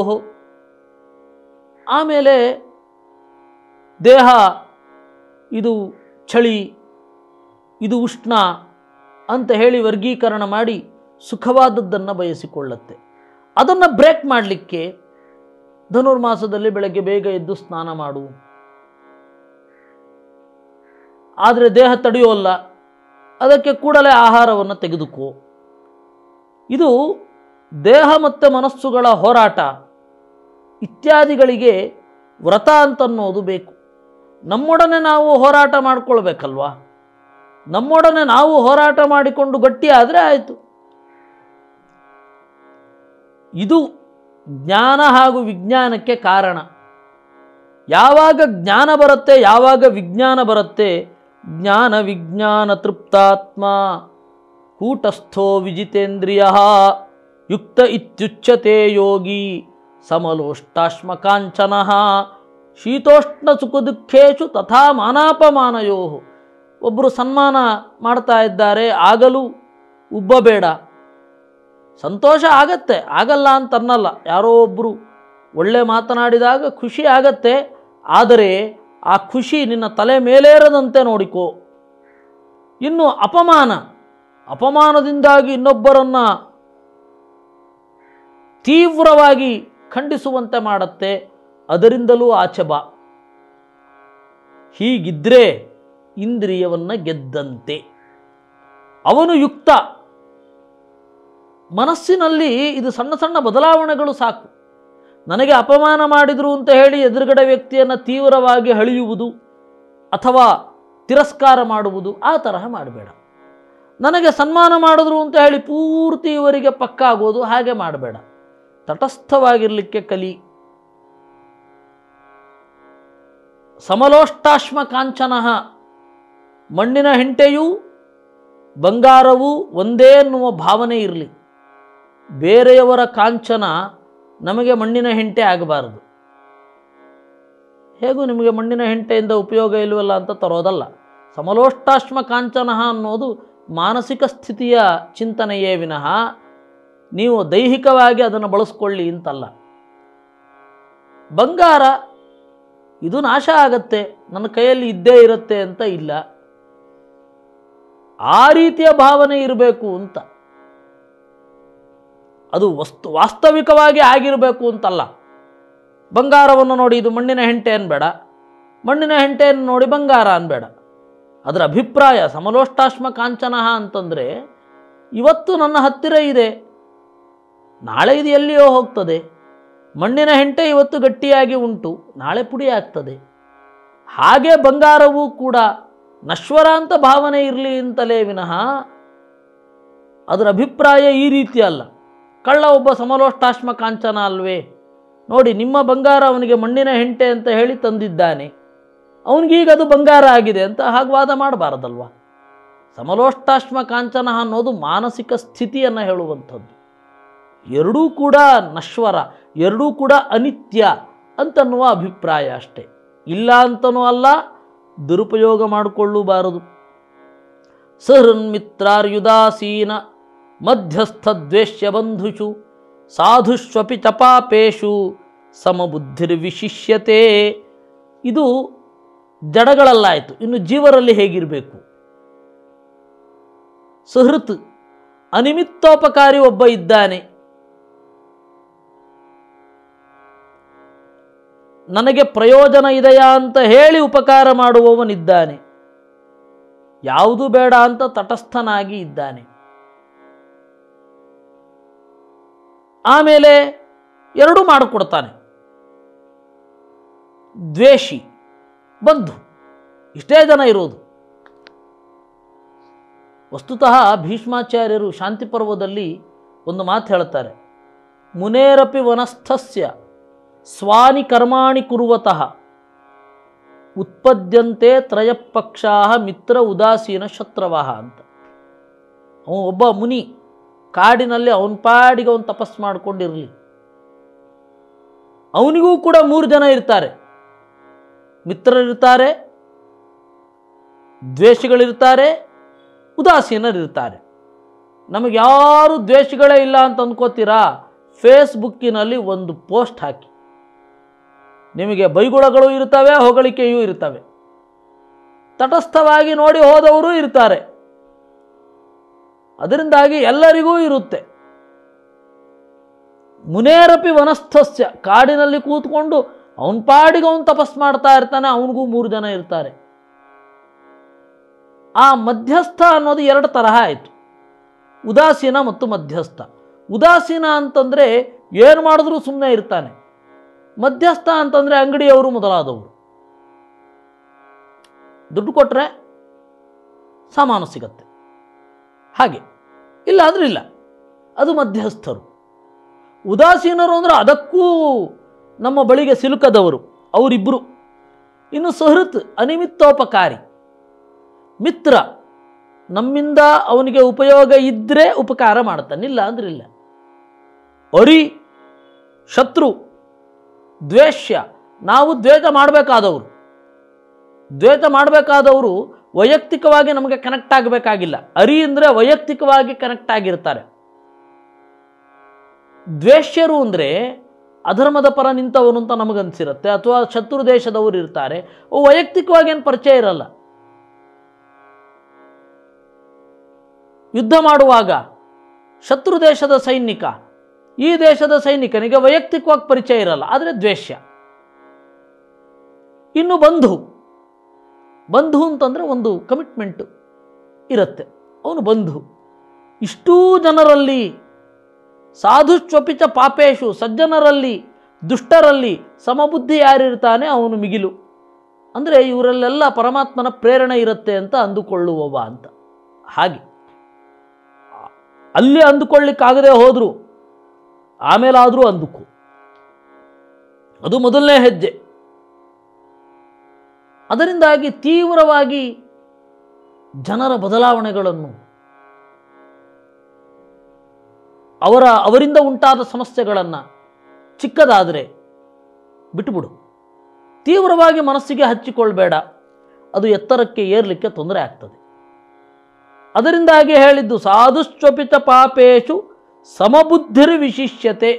Speaker 1: ಆಮೇಲೆ ದೇಹ ಇದು ಚಳಿ, ಇದು ಉಷ್ಣ ಅಂತ ಹೇಳಿ ವರ್ಗೀಕರಣ ಮಾಡಿ ಸುಖವಾದದ್ದನ್ನು ಬಯಸಿಕೊಳ್ಳುತ್ತೆ. ಅದನ್ನು ಬ್ರೇಕ್ ಮಾಡಲಿಕ್ಕೆ ಧನುರ್ಮಾಸದಲ್ಲಿ ಬೆಳಗ್ಗೆ ಬೇಗ ಎದ್ದು ಸ್ನಾನ ಮಾಡು. ಆದರೆ ದೇಹ ತಡೆಯೋಲ್ಲ, ಅದಕ್ಕೆ ಕೂಡಲೇ ಆಹಾರವನ್ನು ತೆಗೆದುಕೋ. ಇದು ದೇಹ ಮತ್ತು ಮನಸ್ಸುಗಳ ಹೋರಾಟ ಇತ್ಯಾದಿಗಳಿಗೆ ವ್ರತ ಅಂತನ್ನೋದು ಬೇಕು. ನಮ್ಮೊಡನೆ ನಾವು ಹೋರಾಟ ಮಾಡಿಕೊಳ್ಬೇಕಲ್ವಾ? ನಮ್ಮೊಡನೆ ನಾವು ಹೋರಾಟ ಮಾಡಿಕೊಂಡು ಗಟ್ಟಿಯಾದರೆ ಆಯಿತು. ಇದು ಜ್ಞಾನ ಹಾಗೂ ವಿಜ್ಞಾನಕ್ಕೆ ಕಾರಣ. ಯಾವಾಗ ಜ್ಞಾನ ಬರುತ್ತೆ, ಯಾವಾಗ ವಿಜ್ಞಾನ ಬರುತ್ತೆ, ಜ್ಞಾನ ವಿಜ್ಞಾನ ತೃಪ್ತಾತ್ಮ ಕೂಟಸ್ಥೋ ವಿಜಿತೇಂದ್ರಿಯ ಯುಕ್ತ ಇತ್ಯುಚ್ಯತೆ ಯೋಗಿ ಸಮಲೋಷ್ಟಾಶ್ಮಕಾಂಚನ ಶೀತೋಷ್ಣ ಸುಖ ದುಃಖೇಶು ತಥಾ ಮಾನಾಪಮಾನಯೋ. ಒಬ್ಬರು ಸನ್ಮಾನ ಮಾಡ್ತಾ ಇದ್ದಾರೆ, ಆಗಲೂ ಉಬ್ಬಬೇಡ. ಸಂತೋಷ ಆಗತ್ತೆ, ಆಗಲ್ಲ ಅಂತನ್ನಲ್ಲ. ಯಾರೋ ಒಬ್ಬರು ಒಳ್ಳೆ ಮಾತನಾಡಿದಾಗ ಖುಷಿ ಆಗತ್ತೆ, ಆದರೆ ಆ ಖುಷಿ ನಿನ್ನ ತಲೆ ಮೇಲೇರದಂತೆ ನೋಡಿಕೋ. ಇನ್ನು ಅಪಮಾನ, ಅಪಮಾನದಿಂದಾಗಿ ಇನ್ನೊಬ್ಬರನ್ನು ತೀವ್ರವಾಗಿ ಖಂಡಿಸುವಂತೆ ಮಾಡುತ್ತೆ, ಅದರಿಂದಲೂ ಆಚೆ ಬಾ. ಹೀಗಿದ್ರೆ ಇಂದ್ರಿಯವನ್ನು ಗೆದ್ದಂತೆ. ಅವನು ಯುಕ್ತ. ಮನಸ್ಸಿನಲ್ಲಿ ಇದು ಸಣ್ಣ ಸಣ್ಣ ಬದಲಾವಣೆಗಳು ಸಾಕು. ನನಗೆ ಅಪಮಾನ ಮಾಡಿದರು ಅಂತ ಹೇಳಿ ಎದುರುಗಡೆ ವ್ಯಕ್ತಿಯನ್ನು ತೀವ್ರವಾಗಿ ಹಳಿಯುವುದು ಅಥವಾ ತಿರಸ್ಕಾರ ಮಾಡುವುದು ಆ ತರಹ ಮಾಡಬೇಡ. ನನಗೆ ಸನ್ಮಾನ ಮಾಡಿದ್ರು ಅಂತ ಹೇಳಿ ಪೂರ್ತಿ ಇವರಿಗೆ ಪಕ್ಕ ಆಗೋದು ಹಾಗೆ ಮಾಡಬೇಡ. ತಟಸ್ಥವಾಗಿರಲಿಕ್ಕೆ ಕಲಿ. ಸಮಲೋಷ್ಟಾಶ್ಮ ಕಾಂಚನಃ, ಮಣ್ಣಿನ ಹೆಂಟೆಯೂ ಬಂಗಾರವೂ ಒಂದೇ ಎನ್ನುವ ಭಾವನೆ ಇರಲಿ. ಬೇರೆಯವರ ಕಾಂಚನ ನಮಗೆ ಮಣ್ಣಿನ ಹೆಂಟೆ ಆಗಬಾರದು. ಹೇಗೂ ನಿಮಗೆ ಮಣ್ಣಿನ ಹೆಂಟೆಯಿಂದ ಉಪಯೋಗ ಇಲ್ಲವಲ್ಲ ಅಂತ ತರೋದಲ್ಲ. ಸಮಲೋಷ್ಟಾಶ್ಮ ಕಾಂಚನ ಅನ್ನೋದು ಮಾನಸಿಕ ಸ್ಥಿತಿಯ ಚಿಂತನೆಯೇ ವಿನಃ ನೀವು ದೈಹಿಕವಾಗಿ ಅದನ್ನು ಬಳಸ್ಕೊಳ್ಳಿ ಅಂತಲ್ಲ. ಬಂಗಾರ ಇದು ನಾಶ ಆಗತ್ತೆ, ನನ್ನ ಕೈಯಲ್ಲಿ ಇದ್ದೇ ಇರುತ್ತೆ ಅಂತ ಇಲ್ಲ. ಆ ರೀತಿಯ ಭಾವನೆ ಇರಬೇಕು ಅಂತ, ಅದು ವಸ್ತು ವಾಸ್ತವಿಕವಾಗಿ ಆಗಿರಬೇಕು ಅಂತಲ್ಲ. ಬಂಗಾರವನ್ನು ನೋಡಿ ಇದು ಮಣ್ಣಿನ ಹೆಂಟೆ ಅನ್ಬೇಡ, ಮಣ್ಣಿನ ಹೆಂಟೆಯನ್ನು ನೋಡಿ ಬಂಗಾರ ಅನ್ಬೇಡ. ಅದರ ಅಭಿಪ್ರಾಯ ಸಮಲೋಷ್ಟಾಶ್ಮ ಕಾಂಚನ ಅಂತಂದರೆ ಇವತ್ತು ನನ್ನ ಹತ್ತಿರ ಇದೆ, ನಾಳೆ ಇದು ಎಲ್ಲಿಯೋ ಹೋಗ್ತದೆ. ಮಣ್ಣಿನ ಹೆಂಟೆ ಇವತ್ತು ಗಟ್ಟಿಯಾಗಿ ಉಂಟು, ನಾಳೆ ಪುಡಿ ಆಗ್ತದೆ. ಹಾಗೆ ಬಂಗಾರವೂ ಕೂಡ ನಶ್ವರ ಅಂತ ಭಾವನೆ ಇರಲಿ ಅಂತಲೇ ವಿನಃ ಅದರ ಅಭಿಪ್ರಾಯ ಈ ರೀತಿ ಅಲ್ಲ. ಕಳ್ಳ ಒಬ್ಬ ಸಮಲೋಷ್ಟಾಶ್ಮ ಕಾಂಚನ ಅಲ್ವೇ, ನೋಡಿ ನಿಮ್ಮ ಬಂಗಾರ ಅವನಿಗೆ ಮಣ್ಣಿನ ಹೆಂಟೆ ಅಂತ ಹೇಳಿ ತಂದಿದ್ದಾನೆ, ಅವನಿಗೀಗ ಅದು ಬಂಗಾರ ಆಗಿದೆ ಅಂತ ಹಾಗೆ ವಾದ ಮಾಡಬಾರದಲ್ವ. ಸಮಲೋಷ್ಟಾಶ್ಮ ಕಾಂಚನ ಅನ್ನೋದು ಮಾನಸಿಕ ಸ್ಥಿತಿಯನ್ನು ಹೇಳುವಂಥದ್ದು. ಎರಡೂ ಕೂಡ ನಶ್ವರ, ಎರಡೂ ಕೂಡ ಅನಿತ್ಯ ಅಂತನ್ನುವ ಅಭಿಪ್ರಾಯ ಅಷ್ಟೇ, ಇಲ್ಲ ಅಂತನೂ ಅಲ್ಲ, ದುರುಪಯೋಗ ಮಾಡಿಕೊಳ್ಳಬಾರದು. ಸಹೃನ್ಮಿತ್ರಾರ್ಯುದಾಸೀನ ಮಧ್ಯಸ್ಥ ದ್ವೇಷ್ಯ ಬಂಧುಷು ಸಾಧುಷ್ವಪಿ ಚಪಾಪೇಶು ಸಮಬುದ್ಧಿರ್ವಿಶಿಷ್ಯತೆ. ಇದು ಜಡಗಳಲ್ಲಾಯಿತು. ಇನ್ನು ಜೀವರಲ್ಲಿ ಹೇಗಿರಬೇಕು? ಸುಹೃತ್ ಅನಿಮಿತ್ತೋಪಕಾರಿ ಒಬ್ಬ ಇದ್ದಾನೆ, ನನಗೆ ಪ್ರಯೋಜನ ಇದೆಯಾ ಅಂತ ಹೇಳಿ ಉಪಕಾರ ಮಾಡುವವನಿದ್ದಾನೆ, ಯಾವುದು ಬೇಡ ಅಂತ ತಟಸ್ಥನಾಗಿ ಇದ್ದಾನೆ. ಆಮೇಲೆ ಎರಡೂ ಮಾಡಿಕೊಡ್ತಾನೆ. ದ್ವೇಷಿ, ಬಂಧು, ಇಷ್ಟೇ ಜನ ಇರೋದು. ವಸ್ತುತಃ ಭೀಷ್ಮಾಚಾರ್ಯರು ಶಾಂತಿ ಪರ್ವದಲ್ಲಿ ಒಂದು ಮಾತು ಹೇಳ್ತಾರೆ, ಮುನೇರಪಿ ವನಸ್ಥಸ್ಯ ಸ್ವಾನಿ ಕರ್ಮಾಣಿ ಕುರುವತಃ ಉತ್ಪದ್ಯಂತೆ ತ್ರಯಪಕ್ಷಾ ಮಿತ್ರ ಉದಾಸೀನ ಶತ್ರವಃ ಅಂತ. ಅವನು ಒಬ್ಬ ಮುನಿ ಕಾಡಿನಲ್ಲಿ ಅವನ ಪಾಡಿಗೆ ಅವನು ತಪಸ್ಸು ಮಾಡಿಕೊಂಡಿರಲಿ, ಅವನಿಗೂ ಕೂಡ ಮೂರು ಜನ ಇರ್ತಾರೆ. ಮಿತ್ರರಿರ್ತಾರೆ, ದ್ವೇಷಿಗಳಿರ್ತಾರೆ, ಉದಾಸೀನರಿರ್ತಾರೆ. ನಮಗೆ ಯಾರು ದ್ವೇಷಗಳೇ ಇಲ್ಲ ಅಂತ ಅಂದ್ಕೋತೀರಾ? ಫೇಸ್ಬುಕ್ಕಿನಲ್ಲಿ ಒಂದು ಪೋಸ್ಟ್ ಹಾಕಿ, ನಿಮಗೆ ಬೈಗುಳಗಳು ಇರ್ತವೆ, ಹೊಗಳಿಕೆಯೂ ಇರ್ತವೆ. ತಟಸ್ಥವಾಗಿ ನೋಡಿ ಹೋದವರು ಇರ್ತಾರೆ. ಅದರಿಂದಾಗಿ ಎಲ್ಲರಿಗೂ ಇರುತ್ತೆ. ಮುನೇರಪಿ ವನಸ್ಥಸ್ಯ, ಕಾಡಿನಲ್ಲಿ ಕೂತ್ಕೊಂಡು ಅವನ ಪಾಡಿಗೆ ಅವನು ತಪಸ್ ಮಾಡ್ತಾ ಇರ್ತಾನೆ, ಅವನಿಗೂ ಮೂರು ಜನ ಇರ್ತಾರೆ. ಆ ಮಧ್ಯಸ್ಥ ಅನ್ನೋದು ಎರಡು ತರಹ ಆಯಿತು, ಉದಾಸೀನ ಮತ್ತು ಮಧ್ಯಸ್ಥ. ಉದಾಸೀನ ಅಂತಂದರೆ ಏನು ಮಾಡಿದ್ರೂ ಸುಮ್ಮನೆ ಇರ್ತಾನೆ. ಮಧ್ಯಸ್ಥ ಅಂತಂದರೆ ಅಂಗಡಿಯವರು ಮೊದಲಾದವರು, ದುಡ್ಡು ಕೊಟ್ಟರೆ ಸಾಮಾನು ಸಿಗತ್ತೆ, ಹಾಗೆ ಇಲ್ಲ ಅಂದ್ರೆ ಇಲ್ಲ, ಅದು ಮಧ್ಯಸ್ಥರು. ಉದಾಸೀನರು ಅಂದರೆ ಅದಕ್ಕೂ ನಮ್ಮ ಬಳಿಗೆ ಸಿಲುಕದವರು, ಅವರಿಬ್ಬರು. ಇನ್ನು ಸುಹೃತ್ ಅನಿಮಿತ್ತೋಪಕಾರಿ, ಮಿತ್ರ, ನಮ್ಮಿಂದ ಅವನಿಗೆ ಉಪಯೋಗ ಇದ್ದರೆ ಉಪಕಾರ ಮಾಡ್ತಾನೆ, ಇಲ್ಲ ಅಂದ್ರೆ ಇಲ್ಲ. ಅರಿ ಶತ್ರು, ದ್ವೇಷ್ಯ, ನಾವು ದ್ವೇಷ ಮಾಡಬೇಕಾದವರು. ದ್ವೇಷ ಮಾಡಬೇಕಾದವರು ವೈಯಕ್ತಿಕವಾಗಿ ನಮಗೆ ಕನೆಕ್ಟ್ ಆಗಬೇಕಾಗಿಲ್ಲ. ಅರಿ ಅಂದರೆ ವೈಯಕ್ತಿಕವಾಗಿ ಕನೆಕ್ಟ್ ಆಗಿರ್ತಾರೆ. ದ್ವೇಷ್ಯರು ಅಂದರೆ ಅಧರ್ಮದ ಪರ ನಿಂತವನು ಅಂತ ನಮಗನ್ಸಿರುತ್ತೆ, ಅಥವಾ ಶತ್ರು ದೇಶದವರು ಇರ್ತಾರೆ, ಅವು ವೈಯಕ್ತಿಕವಾಗಿ ಏನು ಪರಿಚಯ ಇರಲ್ಲ. ಯುದ್ಧ ಮಾಡುವಾಗ ಶತ್ರು ದೇಶದ ಸೈನಿಕ ಈ ದೇಶದ ಸೈನಿಕನಿಗೆ ವೈಯಕ್ತಿಕವಾಗಿ ಪರಿಚಯ ಇರಲ್ಲ, ಆದರೆ ದ್ವೇಷ್ಯ. ಇನ್ನು ಬಂಧು, ಬಂಧು ಅಂತಂದರೆ ಒಂದು ಕಮಿಟ್ಮೆಂಟು ಇರುತ್ತೆ, ಅವನು ಬಂಧು. ಇಷ್ಟೂ ಜನರಲ್ಲಿ ಸಾಧುಶ್ವಪಿಚ ಪಾಪೇಶು, ಸಜ್ಜನರಲ್ಲಿ ದುಷ್ಟರಲ್ಲಿ ಸಮಬುದ್ಧಿ ಯಾರಿರ್ತಾನೆ ಅವನು ಮಿಗಿಲು. ಅಂದರೆ ಇವರಲ್ಲೆಲ್ಲ ಪರಮಾತ್ಮನ ಪ್ರೇರಣೆ ಇರುತ್ತೆ ಅಂತ ಅಂದುಕೊಳ್ಳುವವ ಅಂತ. ಹಾಗೆ ಅಲ್ಲಿ ಅಂದುಕೊಳ್ಳಿಕ್ಕಾಗದೆ ಹೋದರೂ ಆಮೇಲಾದರೂ ಅಂದುಕೋ, ಅದು ಮೊದಲನೇ ಹೆಜ್ಜೆ. ಅದರಿಂದಾಗಿ ತೀವ್ರವಾಗಿ ಜನರ ಬದಲಾವಣೆಗಳನ್ನು, ಅವರ ಅವರಿಂದ ಉಂಟಾದ ಸಮಸ್ಯೆಗಳನ್ನು ಚಿಕ್ಕದಾದರೆ ಬಿಟ್ಟುಬಿಡು. ತೀವ್ರವಾಗಿ ಮನಸ್ಸಿಗೆ ಹಚ್ಚಿಕೊಳ್ಬೇಡ, ಅದು ಎತ್ತರಕ್ಕೆ ಏರಲಿಕ್ಕೆ ತೊಂದರೆ ಆಗ್ತದೆ. ಅದರಿಂದಾಗಿ ಹೇಳಿದ್ದು ಸಾಧುಶ್ಚಪಿತ ಪಾಪೇಶು ಸಮಬುದ್ಧಿರ್ ವಿಶಿಷ್ಯತೆ.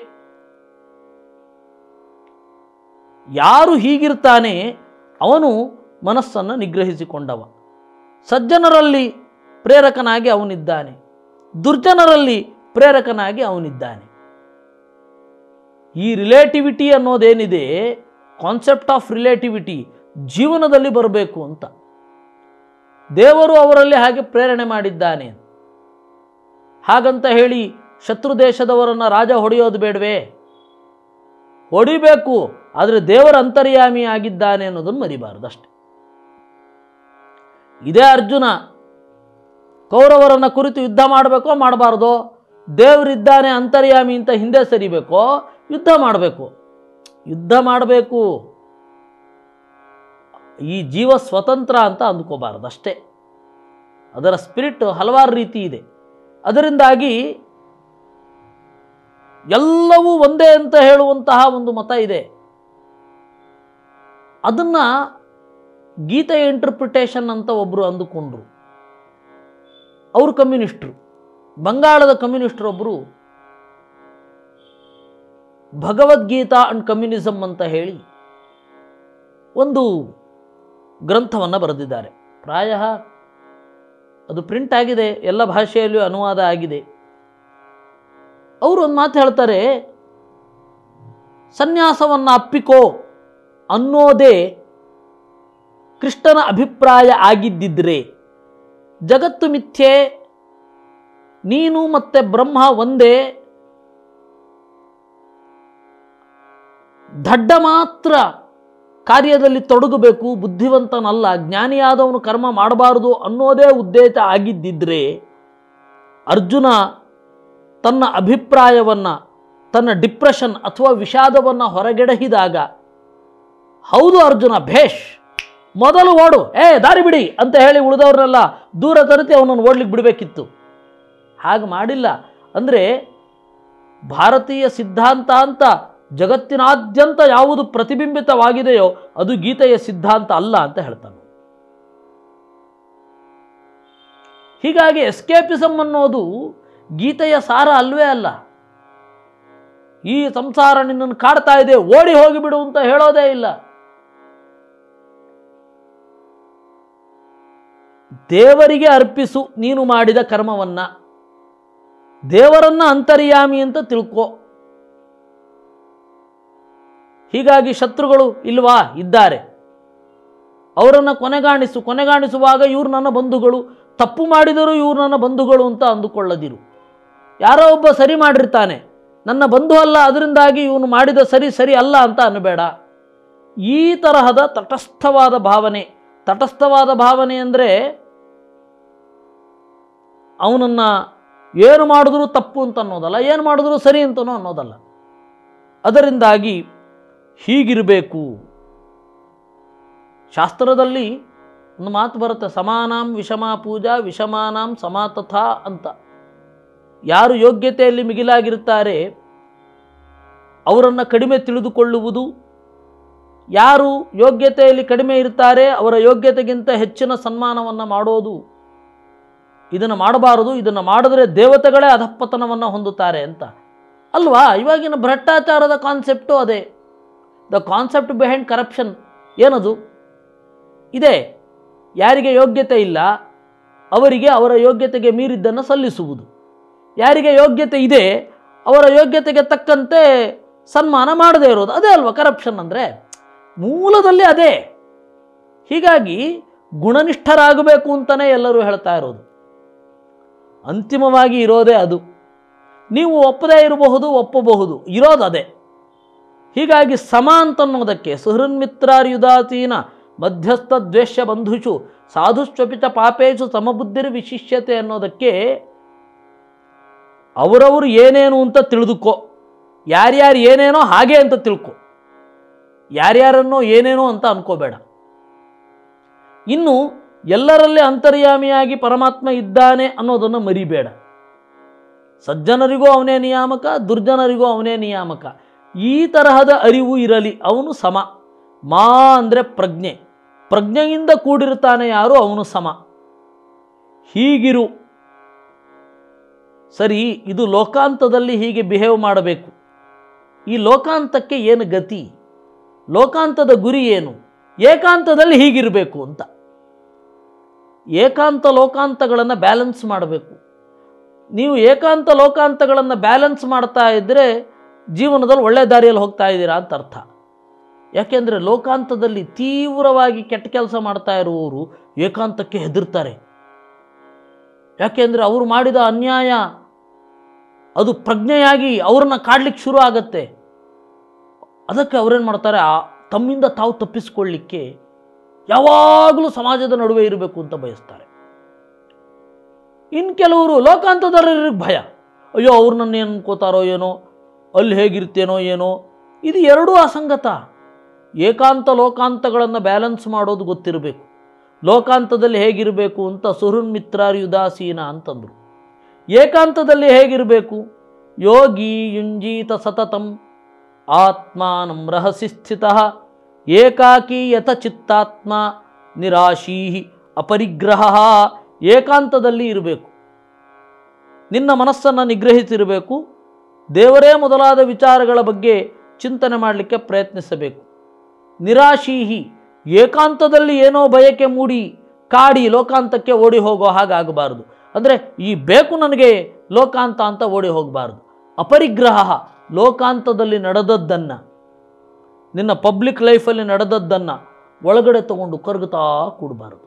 Speaker 1: ಯಾರು ಹೀಗಿರ್ತಾನೆ ಅವನು ಮನಸ್ಸನ್ನು ನಿಗ್ರಹಿಸಿಕೊಂಡವ. ಸಜ್ಜನರಲ್ಲಿ ಪ್ರೇರಕನಾಗಿ ಅವನಿದ್ದಾನೆ, ದುರ್ಜನರಲ್ಲಿ ಪ್ರೇರಕನಾಗಿ ಅವನಿದ್ದಾನೆ. ಈ ರಿಲೇಟಿವಿಟಿ ಅನ್ನೋದೇನಿದೆ, ಕಾನ್ಸೆಪ್ಟ್ ಆಫ್ ರಿಲೇಟಿವಿಟಿ ಜೀವನದಲ್ಲಿ ಬರಬೇಕು ಅಂತ ದೇವರು ಅವರಲ್ಲಿ ಹಾಗೆ ಪ್ರೇರಣೆ ಮಾಡಿದ್ದಾನೆ. ಹಾಗಂತ ಹೇಳಿ ಶತ್ರು ದೇಶದವರನ್ನು ರಾಜ ಹೊಡೆಯೋದು ಬೇಡವೇ? ಹೊಡಿಬೇಕು, ಆದರೆ ದೇವರ ಅಂತರ್ಯಾಮಿ ಆಗಿದ್ದಾನೆ ಅನ್ನೋದನ್ನು ಮರಿಬಾರದು ಅಷ್ಟೆ. ಇದೇ ಅರ್ಜುನ ಕೌರವರನ್ನು ಕುರಿತು ಯುದ್ಧ ಮಾಡಬೇಕೋ ಮಾಡಬಾರ್ದೋ, ದೇವರಿದ್ದಾನೆ ಅಂತರ್ಯಾಮಿ ಅಂತ ಹಿಂದೆ ಸರಿಬೇಕೋ, ಯುದ್ಧ ಮಾಡಬೇಕು. ಯುದ್ಧ ಮಾಡಬೇಕು. ಈ ಜೀವ ಸ್ವತಂತ್ರ ಅಂತ ಅಂದ್ಕೋಬಾರದು ಅಷ್ಟೇ. ಅದರ ಸ್ಪಿರಿಟ್ ಹಲವಾರು ರೀತಿ ಇದೆ. ಅದರಿಂದಾಗಿ ಎಲ್ಲವೂ ಒಂದೇ ಅಂತ ಹೇಳುವಂತಹ ಒಂದು ಮತ ಇದೆ. ಅದನ್ನು ಗೀತೆಯ ಇಂಟರ್ಪ್ರಿಟೇಷನ್ ಅಂತ ಒಬ್ಬರು ಅಂದುಕೊಂಡ್ರು. ಅವರು ಕಮ್ಯುನಿಸ್ಟರು, ಬಂಗಾಳದ ಕಮ್ಯುನಿಸ್ಟರೊಬ್ಬರು ಭಗವದ್ಗೀತಾ ಅಂಡ್ ಕಮ್ಯುನಿಸಮ್ ಅಂತ ಹೇಳಿ ಒಂದು ಗ್ರಂಥವನ್ನು ಬರೆದಿದ್ದಾರೆ. ಪ್ರಾಯ ಅದು ಪ್ರಿಂಟ್ ಆಗಿದೆ, ಎಲ್ಲ ಭಾಷೆಯಲ್ಲಿಯೂ ಅನುವಾದ ಆಗಿದೆ. ಅವರು ಒಂದು ಮಾತು ಹೇಳ್ತಾರೆ, ಸನ್ಯಾಸವನ್ನು ಅಪ್ಪಿಕೋ ಅನ್ನೋದೇ ಕೃಷ್ಣನ ಅಭಿಪ್ರಾಯ ಆಗಿದ್ದಿದ್ರೆ ಜಗತ್ತು ಮಿಥ್ಯೆ, ನೀನು ಮತ್ತೆ ಬ್ರಹ್ಮ ಒಂದೇ, ದಡ್ಡ ಮಾತ್ರ ಕಾರ್ಯದಲ್ಲಿ ತೊಡಗಬೇಕು, ಬುದ್ಧಿವಂತನಲ್ಲ, ಜ್ಞಾನಿಯಾದವನು ಕರ್ಮ ಮಾಡಬಾರದು ಅನ್ನೋದೇ ಉದ್ದೇಶ ಆಗಿದ್ದಿದ್ರೆ ಅರ್ಜುನ ತನ್ನ ಅಭಿಪ್ರಾಯವನ್ನು, ತನ್ನ ಡಿಪ್ರೆಷನ್ ಅಥವಾ ವಿಷಾದವನ್ನು ಹೊರಗೆಡಹಿದಾಗ, ಹೌದು ಅರ್ಜುನ ಭೇಷ್, ಮೊದಲು ಓಡು, ಏ ದಾರಿ ಬಿಡಿ ಅಂತ ಹೇಳಿ ಉಳಿದವ್ರನ್ನೆಲ್ಲ ದೂರ ತರತಿ ಅವನನ್ನು ಓಡ್ಲಿಕ್ಕೆ ಬಿಡಬೇಕಿತ್ತು. ಹಾಗೆ ಮಾಡಿಲ್ಲ. ಅಂದರೆ ಭಾರತೀಯ ಸಿದ್ಧಾಂತ ಅಂತ ಜಗತ್ತಿನಾದ್ಯಂತ ಯಾವುದು ಪ್ರತಿಬಿಂಬಿತವಾಗಿದೆಯೋ ಅದು ಗೀತೆಯ ಸಿದ್ಧಾಂತ ಅಲ್ಲ ಅಂತ ಹೇಳ್ತಾನೆ. ಹೀಗಾಗಿ ಎಸ್ಕೇಪಿಸಮ್ ಅನ್ನೋದು ಗೀತೆಯ ಸಾರ ಅಲ್ವೇ ಅಲ್ಲ. ಈ ಸಂಸಾರ ನಿನ್ನನ್ನು ಕಾಡ್ತಾ ಇದೆ, ಓಡಿ ಹೋಗಿಬಿಡು ಅಂತ ಹೇಳೋದೇ ಇಲ್ಲ. ದೇವರಿಗೆ ಅರ್ಪಿಸು ನೀನು ಮಾಡಿದ ಕರ್ಮವನ್ನ, ದೇವರನ್ನ ಅಂತರ್ಯಾಮಿ ಅಂತ ತಿಳ್ಕೋ. ಹೀಗಾಗಿ ಶತ್ರುಗಳು ಇಲ್ವಾ? ಇದ್ದಾರೆ. ಅವರನ್ನು ಕೊನೆಗಾಣಿಸು. ಕೊನೆಗಾಣಿಸುವಾಗ ಇವರು ನನ್ನ ಬಂಧುಗಳು, ತಪ್ಪು ಮಾಡಿದರೂ ಇವರು ನನ್ನ ಬಂಧುಗಳು ಅಂತ ಅಂದುಕೊಳ್ಳದಿರು. ಯಾರೋ ಒಬ್ಬ ಸರಿ ಮಾಡಿರ್ತಾನೆ, ನನ್ನ ಬಂಧು ಅಲ್ಲ, ಅದರಿಂದಾಗಿ ಇವನು ಮಾಡಿದ ಸರಿ ಸರಿ ಅಲ್ಲ ಅಂತ ಅನ್ನಬೇಡ. ಈ ತರಹದ ತಟಸ್ಥವಾದ ಭಾವನೆ. ತಟಸ್ಥವಾದ ಭಾವನೆ ಅಂದರೆ ಅವನನ್ನು ಏನು ಮಾಡಿದ್ರೂ ತಪ್ಪು ಅಂತ ಅನ್ನೋದಲ್ಲ, ಏನು ಮಾಡಿದ್ರೂ ಸರಿ ಅಂತನೂ ಅನ್ನೋದಲ್ಲ. ಅದರಿಂದಾಗಿ ಹೀಗಿರಬೇಕು. ಶಾಸ್ತ್ರದಲ್ಲಿ ಒಂದು ಮಾತು ಬರುತ್ತೆ, ಸಮಾನಾಂ ವಿಷಮ ಪೂಜಾ ವಿಷಮಾನಾಂ ಸಮಾತಥಾ ಅಂತ. ಯಾರು ಯೋಗ್ಯತೆಯಲ್ಲಿ ಮಿಗಿಲಾಗಿರುತ್ತಾರೆ ಅವರನ್ನು ಕಡಿಮೆ ತಿಳಿದುಕೊಳ್ಳುವುದು, ಯಾರು ಯೋಗ್ಯತೆಯಲ್ಲಿ ಕಡಿಮೆ ಇರ್ತಾರೆ ಅವರ ಯೋಗ್ಯತೆಗಿಂತ ಹೆಚ್ಚಿನ ಸನ್ಮಾನವನ್ನು ಮಾಡೋದು, ಇದನ್ನು ಮಾಡಬಾರದು, ಇದನ್ನು ಮಾಡಿದ್ರೆ ದೇವತೆಗಳೇ ಅಧಃಪತನವನ್ನು ಹೊಂದುತ್ತಾರೆ ಅಂತ ಅಲ್ವಾ? ಇವಾಗಿನ ಭ್ರಷ್ಟಾಚಾರದ ಕಾನ್ಸೆಪ್ಟು ಅದೇ. ದ ಕಾನ್ಸೆಪ್ಟ್ ಬಿಹೈಂಡ್ ಕರಪ್ಷನ್ ಏನದು? ಇದೆ. ಯಾರಿಗೆ ಯೋಗ್ಯತೆ ಇಲ್ಲ ಅವರಿಗೆ ಅವರ ಯೋಗ್ಯತೆಗೆ ಮೀರಿದ್ದನ್ನು ಸಲ್ಲಿಸುವುದು, ಯಾರಿಗೆ ಯೋಗ್ಯತೆ ಇದೆ ಅವರ ಯೋಗ್ಯತೆಗೆ ತಕ್ಕಂತೆ ಸನ್ಮಾನ ಮಾಡದೇ ಇರೋದು. ಅದೇ ಅಲ್ವಾ ಕರಪ್ಷನ್ ಅಂದರೆ? ಮೂಲದಲ್ಲಿ ಅದೇ. ಹೀಗಾಗಿ ಗುಣನಿಷ್ಠರಾಗಬೇಕು ಅಂತಲೇ ಎಲ್ಲರೂ ಹೇಳ್ತಾ ಇರೋದು. ಅಂತಿಮವಾಗಿ ಇರೋದೇ ಅದು. ನೀವು ಒಪ್ಪದೇ ಇರಬಹುದು, ಒಪ್ಪಬಹುದು, ಇರೋದು ಅದೇ. ಹೀಗಾಗಿ ಸಮ ಅಂತನ್ನೋದಕ್ಕೆ ಸುಹೃನ್ಮಿತ್ರಾರ್ಯುದಾಸೀನ ಮಧ್ಯಸ್ಥ ದ್ವೇಷ್ಯ ಬಂಧುಷು ಸಾಧುಶ್ಚಪಿತ ಪಾಪೇಶು ಸಮಬುದ್ಧಿರ್ ವಿಶಿಷ್ಯತೆ ಅನ್ನೋದಕ್ಕೆ ಅವರವರು ಏನೇನು ಅಂತ ತಿಳಿದುಕೋ, ಯಾರ್ಯಾರು ಏನೇನೋ ಹಾಗೆ ಅಂತ ತಿಳ್ಕೊ, ಯಾರ್ಯಾರನ್ನೋ ಏನೇನೋ ಅಂತ ಅನ್ಕೋಬೇಡ. ಇನ್ನು ಎಲ್ಲರಲ್ಲಿ ಅಂತರ್ಯಾಮಿಯಾಗಿ ಪರಮಾತ್ಮ ಇದ್ದಾನೆ ಅನ್ನೋದನ್ನು ಮರಿಬೇಡ. ಸಜ್ಜನರಿಗೂ ಅವನೇ ನಿಯಾಮಕ, ದುರ್ಜನರಿಗೂ ಅವನೇ ನಿಯಾಮಕ. ಈ ತರಹದ ಅರಿವು ಇರಲಿ. ಅವನು ಸಮ. ಮಾ ಅಂದರೆ ಪ್ರಜ್ಞೆ. ಪ್ರಜ್ಞೆಯಿಂದ ಕೂಡಿರ್ತಾನೆ ಯಾರು, ಅವನು ಸಮ. ಹೀಗಿರು. ಸರಿ, ಇದು ಲೋಕಾಂತದಲ್ಲಿ ಹೀಗೆ ಬಿಹೇವ್ ಮಾಡಬೇಕು. ಈ ಲೋಕಾಂತಕ್ಕೆ ಏನು ಗತಿ, ಲೋಕಾಂತದ ಗುರಿ ಏನು, ಏಕಾಂತದಲ್ಲಿ ಹೀಗಿರಬೇಕು ಅಂತ. ಏಕಾಂತ ಲೋಕಾಂತಗಳನ್ನು ಬ್ಯಾಲೆನ್ಸ್ ಮಾಡಬೇಕು. ನೀವು ಏಕಾಂತ ಲೋಕಾಂತಗಳನ್ನು ಬ್ಯಾಲೆನ್ಸ್ ಮಾಡ್ತಾ ಇದ್ದರೆ ಜೀವನದಲ್ಲಿ ಒಳ್ಳೆ ದಾರಿಯಲ್ಲಿ ಹೋಗ್ತಾ ಇದ್ದೀರಾ ಅಂತ ಅರ್ಥ. ಯಾಕೆಂದರೆ ಲೋಕಾಂತದಲ್ಲಿ ತೀವ್ರವಾಗಿ ಕೆಟ್ಟ ಕೆಲಸ ಮಾಡ್ತಾ ಇರುವವರು ಏಕಾಂತಕ್ಕೆ ಹೆದರ್ತಾರೆ. ಯಾಕೆಂದರೆ ಅವರು ಮಾಡಿದ ಅನ್ಯಾಯ ಅದು ಪ್ರಜ್ಞೆಯಾಗಿ ಅವ್ರನ್ನ ಕಾಡ್ಲಿಕ್ಕೆ ಶುರು ಆಗತ್ತೆ. ಅದಕ್ಕೆ ಅವರೇನು ಮಾಡ್ತಾರೆ, ಆ ತಮ್ಮಿಂದ ತಾವು ತಪ್ಪಿಸಿಕೊಳ್ಳಿಕ್ಕೆ ಯಾವಾಗಲೂ ಸಮಾಜದ ನಡುವೆ ಇರಬೇಕು ಅಂತ ಬಯಸ್ತಾರೆ. ಇನ್ನು ಕೆಲವರು ಲೋಕಾಂತದಲ್ಲಿ ಭಯ, ಅಯ್ಯೋ ಅವ್ರು ನನ್ನ ಏನು ಅನ್ಕೋತಾರೋ ಏನೋ, ಅಲ್ಲಿ ಹೇಗಿರ್ತೇನೋ ಏನೋ. ಇದು ಎರಡೂ ಅಸಂಗತ. ಏಕಾಂತ ಲೋಕಾಂತಗಳನ್ನು ಬ್ಯಾಲೆನ್ಸ್ ಮಾಡೋದು ಗೊತ್ತಿರಬೇಕು. ಲೋಕಾಂತದಲ್ಲಿ ಹೇಗಿರಬೇಕು ಅಂತ ಸುಹೃನ್ ಮಿತ್ರಾರ್ ಉದಾಸೀನ ಅಂತಂದರು. ಏಕಾಂತದಲ್ಲಿ ಹೇಗಿರಬೇಕು, ಯೋಗಿ ಯುಂಜೀತ ಸತತಂ ಆತ್ಮಾನಂ ರಹಸಿ ಸ್ಥಿತಃ ಏಕಾಕಿ ಯಥ ಚಿತ್ತಾತ್ಮ ನಿರಾಶೀ ಅಪರಿಗ್ರಹ. ಏಕಾಂತದಲ್ಲಿ ಇರಬೇಕು, ನಿನ್ನ ಮನಸ್ಸನ್ನು ನಿಗ್ರಹಿಸಿರಬೇಕು, ದೇವರೇ ಮೊದಲಾದ ವಿಚಾರಗಳ ಬಗ್ಗೆ ಚಿಂತನೆ ಮಾಡಲಿಕ್ಕೆ ಪ್ರಯತ್ನಿಸಬೇಕು. ನಿರಾಶೀಹಿ, ಏಕಾಂತದಲ್ಲಿ ಏನೋ ಬಯಕೆ ಮೂಡಿ ಕಾಡಿ ಲೋಕಾಂತಕ್ಕೆ ಓಡಿ ಹೋಗೋ ಹಾಗಾಗಬಾರದು. ಅಂದರೆ ಈ ಬೇಕು ನನಗೆ ಲೋಕಾಂತ ಅಂತ ಓಡಿ ಹೋಗಬಾರ್ದು. ಅಪರಿಗ್ರಹ, ಲೋಕಾಂತದಲ್ಲಿ ನಡೆದದ್ದನ್ನು, ನಿನ್ನ ಪಬ್ಲಿಕ್ ಲೈಫಲ್ಲಿ ನಡೆದದ್ದನ್ನು ಒಳಗಡೆ ತಗೊಂಡು ಕರಗುತ್ತಾ ಕೂಡಬಾರದು.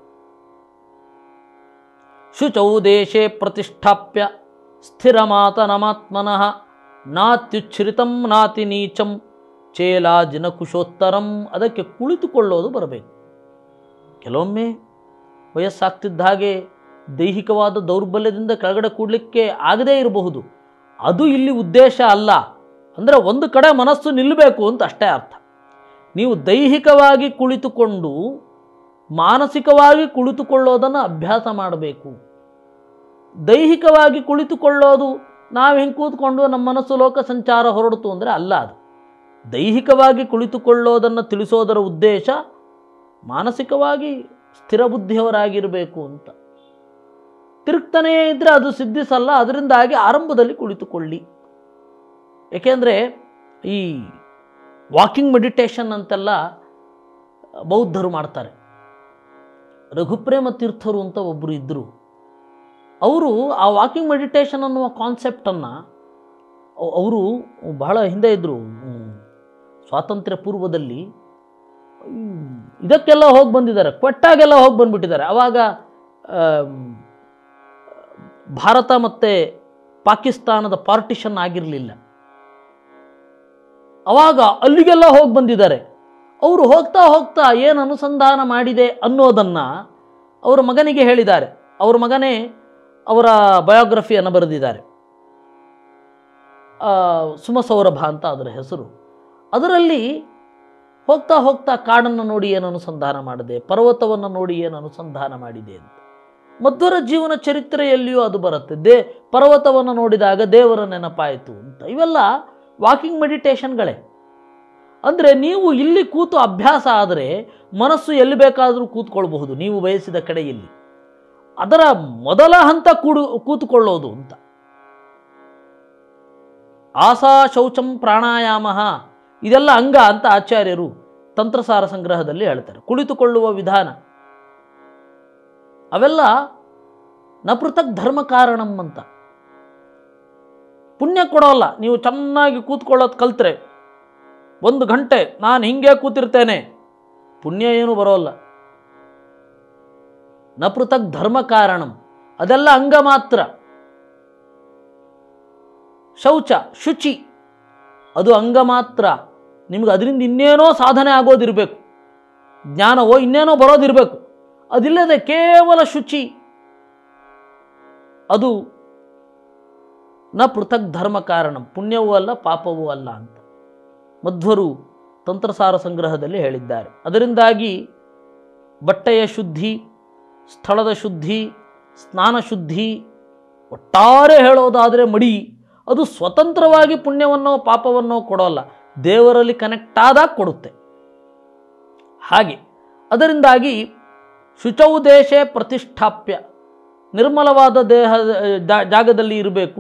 Speaker 1: ಶುಚೌ ದೇಶೇ ಪ್ರತಿಷ್ಠಾಪ್ಯ ಸ್ಥಿರಮಾತನಮಾತ್ಮನಃ ನಾತ್ಯುಚ್ಛ್ರಿತಂ ನಾತಿ ನೀಚಂ ಚೇಲಾಜಿನ ಕುಶೋತ್ತರಂ. ಅದಕ್ಕೆ ಕುಳಿತುಕೊಳ್ಳೋದು ಬರಬೇಕು. ಕೆಲವೊಮ್ಮೆ ವಯಸ್ಸಾಗ್ತಿದ್ದ ಹಾಗೆ ದೈಹಿಕವಾದ ದೌರ್ಬಲ್ಯದಿಂದ ಕೆಳಗಡೆ ಕೂಡಲಿಕ್ಕೆ ಆಗದೇ ಇರಬಹುದು. ಅದು ಇಲ್ಲಿ ಉದ್ದೇಶ ಅಲ್ಲ. ಅಂದರೆ ಒಂದು ಕಡೆ ಮನಸ್ಸು ನಿಲ್ಲಬೇಕು ಅಂತ ಅಷ್ಟೇ ಅರ್ಥ. ನೀವು ದೈಹಿಕವಾಗಿ ಕುಳಿತುಕೊಂಡು ಮಾನಸಿಕವಾಗಿ ಕುಳಿತುಕೊಳ್ಳೋದನ್ನು ಅಭ್ಯಾಸ ಮಾಡಬೇಕು. ದೈಹಿಕವಾಗಿ ಕುಳಿತುಕೊಳ್ಳೋದು ನಾವು ಹೆಂಗೆ ಕೂತ್ಕೊಂಡು ನಮ್ಮ ಮನಸ್ಸು ಲೋಕ ಸಂಚಾರ ಹೊರಡ್ತು ಅಂದರೆ ಅಲ್ಲ. ಅದು ದೈಹಿಕವಾಗಿ ಕುಳಿತುಕೊಳ್ಳೋದನ್ನು ತಿಳಿಸೋದರ ಉದ್ದೇಶ ಮಾನಸಿಕವಾಗಿ ಸ್ಥಿರಬುದ್ಧಿಯವರಾಗಿರಬೇಕು ಅಂತ. ತಿರುಗ್ತಾನೇ ಇದ್ದರೆ ಅದು ಸಿದ್ಧಿಸಲ್ಲ. ಅದರಿಂದಾಗಿ ಆರಂಭದಲ್ಲಿ ಕುಳಿತುಕೊಳ್ಳಿ. ಏಕೆಂದರೆ ಈ ವಾಕಿಂಗ್ ಮೆಡಿಟೇಷನ್ ಅಂತೆಲ್ಲ ಬೌದ್ಧರು ಮಾಡ್ತಾರೆ. ರಘುಪ್ರೇಮ ತೀರ್ಥರು ಅಂತ ಒಬ್ಬರು ಇದ್ದರು. ಅವರು ಆ ವಾಕಿಂಗ್ ಮೆಡಿಟೇಷನ್ ಅನ್ನುವ ಕಾನ್ಸೆಪ್ಟನ್ನು ಅವರು ಬಹಳ ಹಿಂದೆ ಇದ್ದರು. ಸ್ವಾತಂತ್ರ್ಯ ಪೂರ್ವದಲ್ಲಿ ಇದಕ್ಕೆಲ್ಲ ಹೋಗಿ ಬಂದಿದ್ದಾರೆ, ಕ್ವೆಟ್ಟಾಗೆಲ್ಲ ಹೋಗಿ ಬಂದುಬಿಟ್ಟಿದ್ದಾರೆ. ಆವಾಗ ಭಾರತ ಮತ್ತು ಪಾಕಿಸ್ತಾನದ ಪಾರ್ಟಿಷನ್ ಆಗಿರಲಿಲ್ಲ. ಆವಾಗ ಅಲ್ಲಿಗೆಲ್ಲ ಹೋಗಿ ಬಂದಿದ್ದಾರೆ. ಅವರು ಹೋಗ್ತಾ ಹೋಗ್ತಾ ಏನು ಅನುಸಂಧಾನ ಮಾಡಿದೆ ಅನ್ನೋದನ್ನು ಅವರ ಮಗನಿಗೆ ಹೇಳಿದ್ದಾರೆ. ಅವರ ಮಗನೇ ಅವರ ಬಯೋಗ್ರಫಿಯನ್ನು ಬರೆದಿದ್ದಾರೆ. ಸುಮಸೌರಭ ಅಂತ ಅದರ ಹೆಸರು. ಅದರಲ್ಲಿ ಹೋಗ್ತಾ ಹೋಗ್ತಾ ಕಾಡನ್ನು ನೋಡಿ ಏನು ಅನುಸಂಧಾನ ಮಾಡಿದೆ, ಪರ್ವತವನ್ನು ನೋಡಿ ಏನು ಅನುಸಂಧಾನ ಮಾಡಿದೆ ಅಂತ. ಮಧ್ವರ ಜೀವನ ಚರಿತ್ರೆಯಲ್ಲಿಯೂ ಅದು ಬರುತ್ತೆ. ದೇ ಪರ್ವತವನ್ನು ನೋಡಿದಾಗ ದೇವರ ನೆನಪಾಯಿತು ಅಂತ. ಇವೆಲ್ಲ ವಾಕಿಂಗ್ ಮೆಡಿಟೇಷನ್ಗಳೇ. ಅಂದರೆ ನೀವು ಇಲ್ಲಿ ಕೂತು ಅಭ್ಯಾಸ ಆದರೆ ಮನಸ್ಸು ಎಲ್ಲಿ ಬೇಕಾದರೂ ಕೂತ್ಕೊಳ್ಬಹುದು, ನೀವು ಬಯಸಿದ ಕಡೆಯಲ್ಲಿ. ಅದರ ಮೊದಲ ಹಂತ ಕೂಡು ಕೂತುಕೊಳ್ಳೋದು ಅಂತ. ಆಸಾ ಶೌಚಂ ಪ್ರಾಣಾಯಾಮ ಇದೆಲ್ಲ ಅಂಗ ಅಂತ ಆಚಾರ್ಯರು ತಂತ್ರಸಾರ ಸಂಗ್ರಹದಲ್ಲಿ ಹೇಳ್ತಾರೆ. ಕುಳಿತುಕೊಳ್ಳುವ ವಿಧಾನ ಅವೆಲ್ಲ ನ ಪೃಥಕ್ ಧರ್ಮ ಕಾರಣಂ ಅಂತ. ಪುಣ್ಯ ಕೊಡೋಲ್ಲ. ನೀವು ಚೆನ್ನಾಗಿ ಕೂತ್ಕೊಳ್ಳೋದು ಕಲ್ತ್ರೆ ಒಂದು ಗಂಟೆ ನಾನು ಹಿಂಗೆ ಕೂತಿರ್ತೇನೆ, ಪುಣ್ಯ ಏನು ಬರೋಲ್ಲ. ನ ಪೃಥಕ್ ಧರ್ಮ ಕಾರಣಂ, ಅದೆಲ್ಲ ಅಂಗ ಮಾತ್ರ. ಶೌಚ ಶುಚಿ ಅದು ಅಂಗ ಮಾತ್ರ. ನಿಮ್ಗೆ ಅದರಿಂದ ಇನ್ನೇನೋ ಸಾಧನೆ ಆಗೋದಿರಬೇಕು, ಜ್ಞಾನವೋ ಇನ್ನೇನೋ ಬರೋದಿರಬೇಕು. ಅದಿಲ್ಲದೆ ಕೇವಲ ಶುಚಿ ಅದು ನ ಪೃಥಕ್ ಧರ್ಮ ಕಾರಣಂ, ಪುಣ್ಯವೂ ಅಲ್ಲ ಪಾಪವೂ ಅಲ್ಲ ಅಂತ ಮಧ್ವರು ತಂತ್ರಸಾರ ಸಂಗ್ರಹದಲ್ಲಿ ಹೇಳಿದ್ದಾರೆ. ಅದರಿಂದಾಗಿ ಬಟ್ಟೆಯ ಶುದ್ಧಿ, ಸ್ಥಳದ ಶುದ್ಧಿ, ಸ್ನಾನ ಶುದ್ಧಿ, ಒಟ್ಟಾರೆ ಹೇಳೋದಾದರೆ ಮಡಿ ಅದು ಸ್ವತಂತ್ರವಾಗಿ ಪುಣ್ಯವನ್ನೋ ಪಾಪವನ್ನೋ ಕೊಡೋಲ್ಲ, ದೇವರಲ್ಲಿ ಕನೆಕ್ಟ್ ಆದಾಗ ಕೊಡುತ್ತೆ. ಹಾಗೆ ಅದರಿಂದಾಗಿ ಶುಚೌ ದೇಶೇ ಪ್ರತಿಷ್ಠಾಪ್ಯ, ನಿರ್ಮಲವಾದ ದೇಹ ಜಾಗದಲ್ಲಿ ಇರಬೇಕು.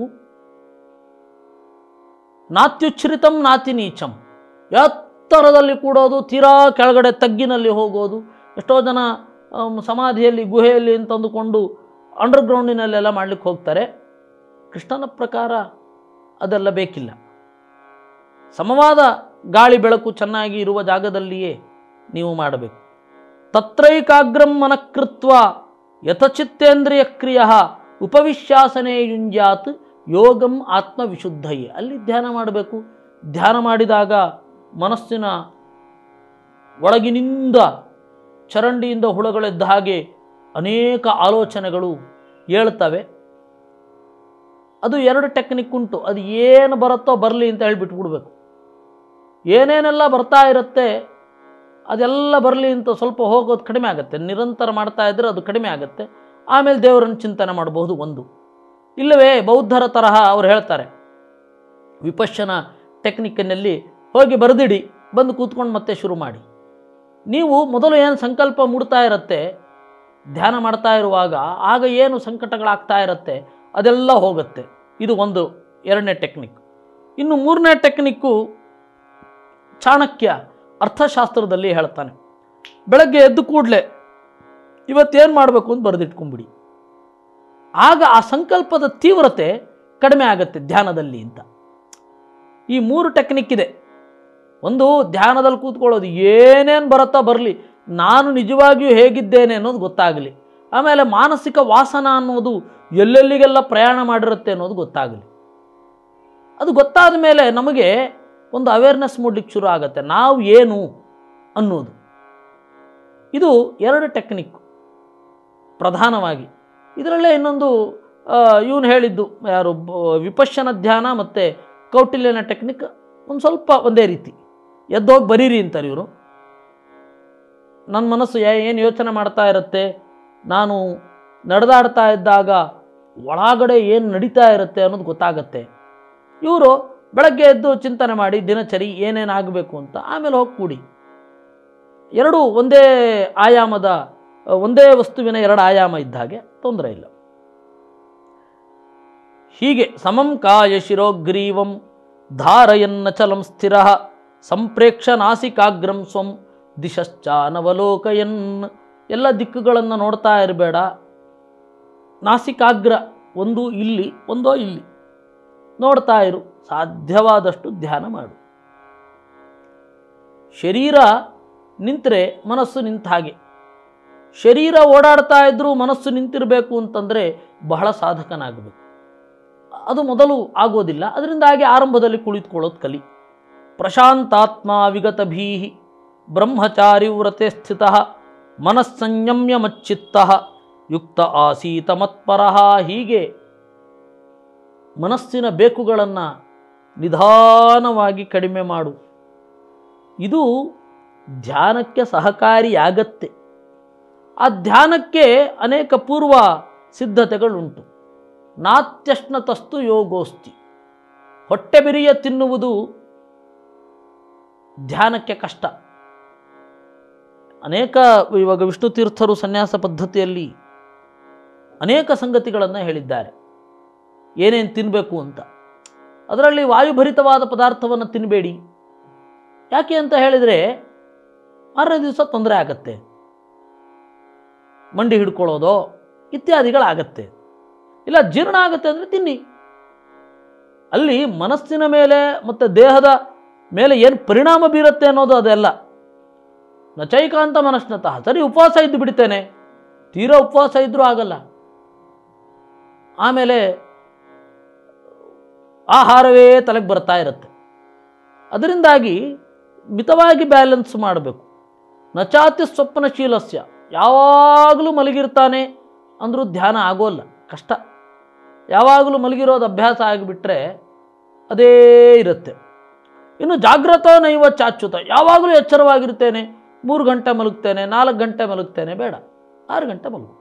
Speaker 1: ನಾತ್ಯುಚ್ಛ್ರಿತಂ ನಾತಿ ನೀಚಂ, ಎತ್ತರದಲ್ಲಿ ಕೂಡೋದು, ತೀರಾ ಕೆಳಗಡೆ ತಗ್ಗಿನಲ್ಲಿ ಹೋಗೋದು. ಎಷ್ಟೋ ಜನ ಸಮಾಧಿಯಲ್ಲಿ ಗುಹೆಯಲ್ಲಿ ಅಂತಂದುಕೊಂಡು ಅಂಡರ್ಗ್ರೌಂಡಿನಲ್ಲೆಲ್ಲ ಮಾಡಲಿಕ್ಕೆ ಹೋಗ್ತಾರೆ. ಕೃಷ್ಣನ ಪ್ರಕಾರ ಅದೆಲ್ಲ ಬೇಕಿಲ್ಲ. ಸಮವಾದ ಗಾಳಿ ಬೆಳಕು ಚೆನ್ನಾಗಿ ಇರುವ ಜಾಗದಲ್ಲಿಯೇ ನೀವು ಮಾಡಬೇಕು. ತತ್ರೈಕಾಗ್ರಂ ಮನಃಕೃತ್ವ ಯಥಚಿತ್ತೇಂದ್ರಿಯ ಕ್ರಿಯ ಉಪವಿಶ್ಯಾಸನೆ ಯುಂಜಾತ್ ಯೋಗಂ ಆತ್ಮವಿಶುದ್ಧಯೇ. ಅಲ್ಲಿ ಧ್ಯಾನ ಮಾಡಬೇಕು. ಧ್ಯಾನ ಮಾಡಿದಾಗ ಮನಸ್ಸಿನ ಒಳಗಿನಿಂದ ಚರಂಡಿಯಿಂದ ಹುಳಗಳೆದ್ದ ಹಾಗೆ ಅನೇಕ ಆಲೋಚನೆಗಳು ಏಳ್ತವೆ. ಅದು ಎರಡು ಟೆಕ್ನಿಕ್ ಉಂಟು. ಅದು ಏನು ಬರುತ್ತೋ ಬರಲಿ ಅಂತ ಹೇಳಿಬಿಟ್ಬಿಡ್ಬೇಕು. ಏನೇನೆಲ್ಲ ಬರ್ತಾ ಇರುತ್ತೆ ಅದೆಲ್ಲ ಬರಲಿ ಅಂತ ಸ್ವಲ್ಪ ಹೋಗೋದು ಕಡಿಮೆ ಆಗುತ್ತೆ. ನಿರಂತರ ಮಾಡ್ತಾ ಇದ್ದರೆ ಅದು ಕಡಿಮೆ ಆಗುತ್ತೆ. ಆಮೇಲೆ ದೇವರನ್ನು ಚಿಂತನೆ ಮಾಡಬಹುದು ಒಂದು. ಇಲ್ಲವೇ ಬೌದ್ಧರ ತರಹ ಅವರು ಹೇಳ್ತಾರೆ, ವಿಪಶ್ಯನ ಟೆಕ್ನಿಕ್ಕಿನಲ್ಲಿ ಹೋಗಿ ಬರೆದಿಡಿ, ಬಂದು ಕೂತ್ಕೊಂಡು ಮತ್ತೆ ಶುರು ಮಾಡಿ. ನೀವು ಮೊದಲು ಏನು ಸಂಕಲ್ಪ ಮೂಡ್ತಾ ಇರುತ್ತೆ ಧ್ಯಾನ ಮಾಡ್ತಾ ಇರುವಾಗ, ಆಗ ಏನು ಸಂಕಟಗಳಾಗ್ತಾ ಇರುತ್ತೆ ಅದೆಲ್ಲ ಹೋಗುತ್ತೆ. ಇದು ಒಂದು ಎರಡನೇ ಟೆಕ್ನಿಕ್. ಇನ್ನು ಮೂರನೇ ಟೆಕ್ನಿಕ್ಕು ಚಾಣಕ್ಯ ಅರ್ಥಶಾಸ್ತ್ರದಲ್ಲಿ ಹೇಳ್ತಾನೆ. ಬೆಳಗ್ಗೆ ಎದ್ದು ಕೂಡಲೇ ಇವತ್ತೇನು ಮಾಡಬೇಕು ಅಂತ ಬರೆದಿಟ್ಕೊಂಬಿಡಿ. ಆಗ ಆ ಸಂಕಲ್ಪದ ತೀವ್ರತೆ ಕಡಿಮೆ ಆಗುತ್ತೆ ಧ್ಯಾನದಲ್ಲಿ ಅಂತ. ಈ ಮೂರು ಟೆಕ್ನಿಕ್ ಇದೆ. ಒಂದು, ಧ್ಯಾನದಲ್ಲಿ ಕೂತ್ಕೊಳ್ಳೋದು, ಏನೇನು ಬರುತ್ತಾ ಬರಲಿ, ನಾನು ನಿಜವಾಗಿಯೂ ಹೇಗಿದ್ದೇನೆ ಅನ್ನೋದು ಗೊತ್ತಾಗಲಿ. ಆಮೇಲೆ ಮಾನಸಿಕ ವಾಸನ ಅನ್ನೋದು ಎಲ್ಲೆಲ್ಲಿಗೆಲ್ಲ ಪ್ರಯಾಣ ಮಾಡಿರುತ್ತೆ ಅನ್ನೋದು ಗೊತ್ತಾಗಲಿ. ಅದು ಗೊತ್ತಾದ ಮೇಲೆ ನಮಗೆ ಒಂದು ಅವೇರ್ನೆಸ್ ಮೂಡಲಿಕ್ಕೆ ಶುರು ಆಗುತ್ತೆ, ನಾವು ಏನು ಅನ್ನೋದು. ಇದು ಎರಡು ಟೆಕ್ನಿಕ್ ಪ್ರಧಾನವಾಗಿ. ಇದರಲ್ಲೇ ಇನ್ನೊಂದು ಇವನು ಹೇಳಿದ್ದು ಯಾರು, ವಿಪಶ್ಯನ ಧ್ಯಾನ ಮತ್ತು ಕೌಟಿಲ್ಯನ ಟೆಕ್ನಿಕ್ ಒಂದು ಸ್ವಲ್ಪ ಒಂದೇ ರೀತಿ. ಎದ್ದೋಗಿ ಬರೀರಿ ಅಂತಾರೆ ಇವರು. ನನ್ನ ಮನಸ್ಸು ಏನು ಯೋಚನೆ ಮಾಡ್ತಾ ಇರುತ್ತೆ, ನಾನು ನಡೆದಾಡ್ತಾ ಇದ್ದಾಗ ಒಳಗಡೆ ಏನು ನಡೀತಾ ಇರುತ್ತೆ ಅನ್ನೋದು ಗೊತ್ತಾಗತ್ತೆ. ಇವರು ಬೆಳಗ್ಗೆ ಎದ್ದು ಚಿಂತನೆ ಮಾಡಿ ದಿನಚರಿ ಏನೇನಾಗಬೇಕು ಅಂತ ಆಮೇಲೆ ಹೋಗಿ ಕೂಡಿ. ಎರಡೂ ಒಂದೇ ಆಯಾಮದ, ಒಂದೇ ವಸ್ತುವಿನ ಎರಡು ಆಯಾಮ ಇದ್ದ ಹಾಗೆ ತೊಂದರೆ ಇಲ್ಲ. ಹೀಗೆ ಸಮಂ ಕಾಯ ಶಿರೋಗ್ರೀವಂ ಧಾರಯನ್ನಚಲಂ ಸ್ಥಿರ ಸಂಪ್ರೇಕ್ಷ ನಾಸಿಕಾಗ್ರಂ ಸ್ವಂ ದಿಶಶ್ಚಾನವಲೋಕಯನ್. ಎಲ್ಲ ದಿಕ್ಕುಗಳನ್ನು ನೋಡ್ತಾ ಇರಬೇಡ. ನಾಸಿಕಾಗ್ರ ಒಂದು ಇಲ್ಲಿ ಒಂದೋ ಇಲ್ಲಿ ನೋಡ್ತಾ ಇರು. ಸಾಧ್ಯವಾದಷ್ಟು ಧ್ಯಾನ ಮಾಡು. ಶರೀರ ನಿಂತರೆ ಮನಸ್ಸು ನಿಂತ ಹಾಗೆ. ಶರೀರ ಓಡಾಡ್ತಾ ಇದ್ರೂ ಮನಸ್ಸು ನಿಂತಿರಬೇಕು ಅಂತಂದರೆ ಬಹಳ ಸಾಧಕನಾಗಬೇಕು. ಅದು ಮೊದಲು ಆಗೋದಿಲ್ಲ. ಅದರಿಂದಾಗಿ ಆರಂಭದಲ್ಲಿ ಕುಳಿತುಕೊಳ್ಳೋದು ಕಲಿ. ಪ್ರಶಾಂತಾತ್ಮ ವಿಗತ ಭೀಹಿ ಬ್ರಹ್ಮಚಾರಿ ವ್ರತೆ ಸ್ಥಿತ ಮನಸ್ಸಂಯಮ್ಯ ಮಚ್ಚಿತ್ತ ಯುಕ್ತ ಆಸೀತ ಮತ್ಪರಃ. ಹೀಗೆ ಮನಸ್ಸಿನ ಬೇಕುಗಳನ್ನು ನಿಧಾನವಾಗಿ ಕಡಿಮೆ ಮಾಡು. ಇದು ಧ್ಯಾನಕ್ಕೆ ಸಹಕಾರಿಯಾಗತ್ತೆ. ಆ ಧ್ಯಾನಕ್ಕೆ ಅನೇಕ ಪೂರ್ವ ಸಿದ್ಧತೆಗಳುಂಟು. ನಾತ್ಯಶ್ನತಸ್ತು ಯೋಗೋಸ್ತಿ. ಹೊಟ್ಟೆ ಬಿರಿಯ ತಿನ್ನುವುದು ಧ್ಯಾನಕ್ಕೆ ಕಷ್ಟ. ಅನೇಕ ಇವಾಗ ವಿಷ್ಣು ತೀರ್ಥರು ಸನ್ಯಾಸ ಪದ್ಧತಿಯಲ್ಲಿ ಅನೇಕ ಸಂಗತಿಗಳನ್ನು ಹೇಳಿದ್ದಾರೆ, ಏನೇನು ತಿನ್ನಬೇಕು ಅಂತ. ಅದರಲ್ಲಿ ವಾಯುಭರಿತವಾದ ಪದಾರ್ಥವನ್ನು ತಿನ್ನಬೇಡಿ. ಯಾಕೆ ಅಂತ ಹೇಳಿದರೆ ಮಾರನೇ ದಿವಸ ತೊಂದರೆ ಆಗತ್ತೆ, ಮಂಡಿ ಹಿಡ್ಕೊಳ್ಳೋದೋ ಇತ್ಯಾದಿಗಳಾಗತ್ತೆ. ಇಲ್ಲ ಜೀರ್ಣ ಆಗತ್ತೆ ಅಂದರೆ ತಿನ್ನಿ. ಅಲ್ಲಿ ಮನಸ್ಸಿನ ಮೇಲೆ ಮತ್ತು ದೇಹದ ಮೇಲೆ ಏನು ಪರಿಣಾಮ ಬೀರುತ್ತೆ ಅನ್ನೋದು ಅದೆಲ್ಲ. ನಚೈಕಾಂತ ಮನಸ್ನತಃ. ಸರಿ, ಉಪವಾಸ ಇದ್ದು ಬಿಡ್ತೇನೆ, ತೀರಾ ಉಪವಾಸ ಇದ್ದರೂ ಆಗಲ್ಲ. ಆಮೇಲೆ ಆಹಾರವೇ ತಲೆಗೆ ಬರ್ತಾ ಇರುತ್ತೆ. ಅದರಿಂದಾಗಿ ಮಿತವಾಗಿ ಬ್ಯಾಲೆನ್ಸ್ ಮಾಡಬೇಕು. ನಚಾತಿ ಸ್ವಪ್ನಶೀಲಸ್ಯ. ಯಾವಾಗಲೂ ಮಲಗಿರ್ತಾನೆ ಅಂದರೂ ಧ್ಯಾನ ಆಗೋಲ್ಲ, ಕಷ್ಟ. ಯಾವಾಗಲೂ ಮಲಗಿರೋದು ಅಭ್ಯಾಸ ಆಗಿಬಿಟ್ರೆ ಅದೇ ಇರುತ್ತೆ. ಇನ್ನು ಜಾಗ್ರತ ನೈವ ಚಾಚ್ಯುತ. ಯಾವಾಗಲೂ ಎಚ್ಚರವಾಗಿರ್ತೇನೆ, ಮೂರು ಗಂಟೆ ಮಲಗ್ತೇನೆ, ನಾಲ್ಕು ಗಂಟೆ ಮಲಗ್ತೇನೆ, ಬೇಡ, ಆರು ಗಂಟೆ ಮಲಗು.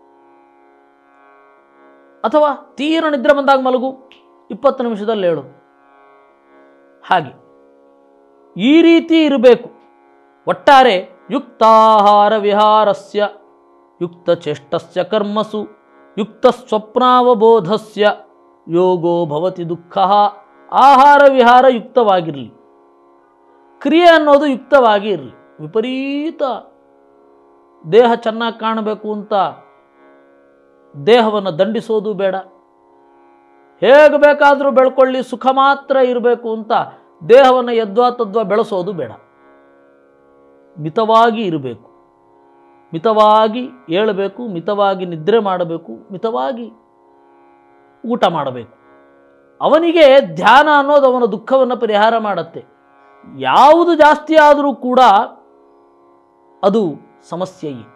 Speaker 1: ಅಥವಾ ತೀರ ನಿದ್ರೆ ಬಂದಾಗ ಮಲಗು, ಇಪ್ಪತ್ತು ನಿಮಿಷದಲ್ಲಿ ಹೇಳು. ಹಾಗೆ ಈ ರೀತಿ ಇರಬೇಕು. ಒಟ್ಟಾರೆ ಯುಕ್ತಾಹಾರ ವಿಹಾರಸ್ಯ ಯುಕ್ತ ಚೇಷ್ಟಸ್ಯ ಕರ್ಮಸು ಯುಕ್ತ ಸ್ವಪ್ನಾವಬೋಧಸ್ಯ ಯೋಗೋ ಭವತಿ ದುಃಖ. ಆಹಾರ ವಿಹಾರ ಯುಕ್ತವಾಗಿರಲಿ, ಕ್ರಿಯೆ ಅನ್ನೋದು ಯುಕ್ತವಾಗಿ ಇರಲಿ. ವಿಪರೀತ ದೇಹ ಚೆನ್ನಾಗಿ ಕಾಣಬೇಕು ಅಂತ ದೇಹವನ್ನು ದಂಡಿಸೋದು ಬೇಡ. ಹೇಗೆ ಬೇಕಾದರೂ ಬೆಳ್ಕೊಳ್ಳಿ, ಸುಖ ಮಾತ್ರ ಇರಬೇಕು ಅಂತ ದೇಹವನ್ನು ಯದ್ವಾ ತದ್ವಾ ಬೆಳೆಸೋದು ಬೇಡ. ಮಿತವಾಗಿ ಇರಬೇಕು, ಮಿತವಾಗಿ ಏಳಬೇಕು, ಮಿತವಾಗಿ ನಿದ್ರೆ ಮಾಡಬೇಕು, ಮಿತವಾಗಿ ಊಟ ಮಾಡಬೇಕು. ಅವನಿಗೆ ಧ್ಯಾನ ಅನ್ನೋದು ಅವನ ದುಃಖವನ್ನು ಪರಿಹಾರ ಮಾಡುತ್ತೆ. ಯಾವುದು ಜಾಸ್ತಿ ಆದರೂ ಕೂಡ ಅದು ಸಮಸ್ಯೆಯೇ.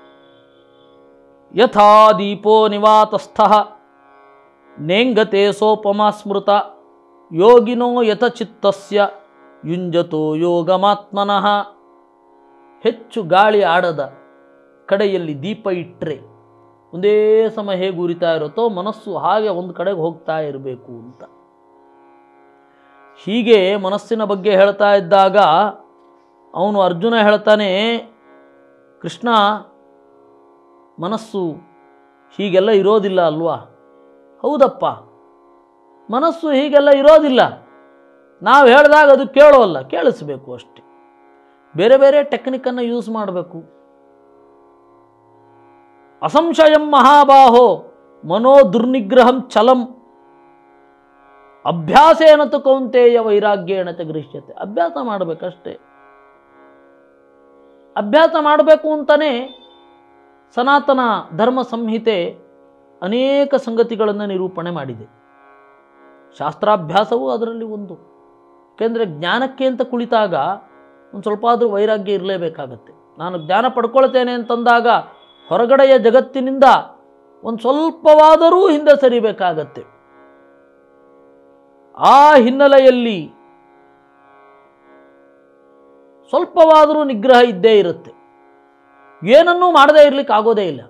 Speaker 1: ಯಥಾ ದೀಪೋ ನಿವಾತಸ್ಥಃ ನೇಂಗತೆ ಸೋಪಮಾ ಸ್ಮೃತ ಯೋಗಿನೋ ಯಥ ಚಿತ್ತಸ್ಯ ಯುಂಜತೋ ಯೋಗಮಾತ್ಮನಃ. ಹೆಚ್ಚು ಗಾಳಿ ಆಡದ ಕಡೆಯಲ್ಲಿ ದೀಪ ಇಟ್ಟರೆ ಒಂದೇ ಸಮ ಹೇಗೆ ಉರಿತಾ ಇರುತ್ತೋ ಮನಸ್ಸು ಹಾಗೆ ಒಂದು ಕಡೆಗೆ ಹೋಗ್ತಾ ಇರಬೇಕು ಅಂತ. ಹೀಗೆ ಮನಸ್ಸಿನ ಬಗ್ಗೆ ಹೇಳ್ತಾ ಇದ್ದಾಗ ಅವನು ಅರ್ಜುನ ಹೇಳ್ತಾನೆ, ಕೃಷ್ಣ, ಮನಸ್ಸು ಹೀಗೆಲ್ಲ ಇರೋದಿಲ್ಲ ಅಲ್ವಾ? ಹೌದಪ್ಪ, ಮನಸ್ಸು ಹೀಗೆಲ್ಲ ಇರೋದಿಲ್ಲ. ನಾವು ಹೇಳಿದಾಗ ಅದು ಕೇಳೋಲ್ಲ, ಕೇಳಿಸ್ಬೇಕು ಅಷ್ಟೆ. ಬೇರೆ ಬೇರೆ ಟೆಕ್ನಿಕನ್ನು ಯೂಸ್ ಮಾಡಬೇಕು. ಅಸಂಶಯಂ ಮಹಾಬಾಹೋ ಮನೋ ದುರ್ನಿಗ್ರಹಂ ಚಲಂ ಅಭ್ಯಾಸೇನ ತು ಕೌಂತೆಯ ವೈರಾಗ್ಯೇಣ ಚ ಗೃಹ್ಯತೆ. ಅಭ್ಯಾಸ ಮಾಡಬೇಕಷ್ಟೇ. ಅಭ್ಯಾಸ ಮಾಡಬೇಕು ಅಂತಲೇ ಸನಾತನ ಧರ್ಮ ಸಂಹಿತೆ ಅನೇಕ ಸಂಗತಿಗಳನ್ನು ನಿರೂಪಣೆ ಮಾಡಿದೆ. ಶಾಸ್ತ್ರಾಭ್ಯಾಸವೂ ಅದರಲ್ಲಿ ಒಂದು. ಏಕೆಂದರೆ ಜ್ಞಾನಕ್ಕೆ ಅಂತ ಕುಳಿತಾಗ ಒಂದು ಸ್ವಲ್ಪ ಆದರೂ ವೈರಾಗ್ಯ ಇರಲೇಬೇಕಾಗತ್ತೆ. ನಾನು ಜ್ಞಾನ ಪಡ್ಕೊಳ್ತೇನೆ ಅಂತಂದಾಗ ಹೊರಗಡೆಯ ಜಗತ್ತಿನಿಂದ ಒಂದು ಸ್ವಲ್ಪವಾದರೂ ಹಿಂದೆ ಸರಿಬೇಕಾಗತ್ತೆ. ಆ ಹಿನ್ನೆಲೆಯಲ್ಲಿ ಸ್ವಲ್ಪವಾದರೂ ನಿಗ್ರಹ ಇದ್ದೇ ಇರುತ್ತೆ. ಏನನ್ನೂ ಮಾಡದೇ ಇರಲಿಕ್ಕೆ ಆಗೋದೇ ಇಲ್ಲ.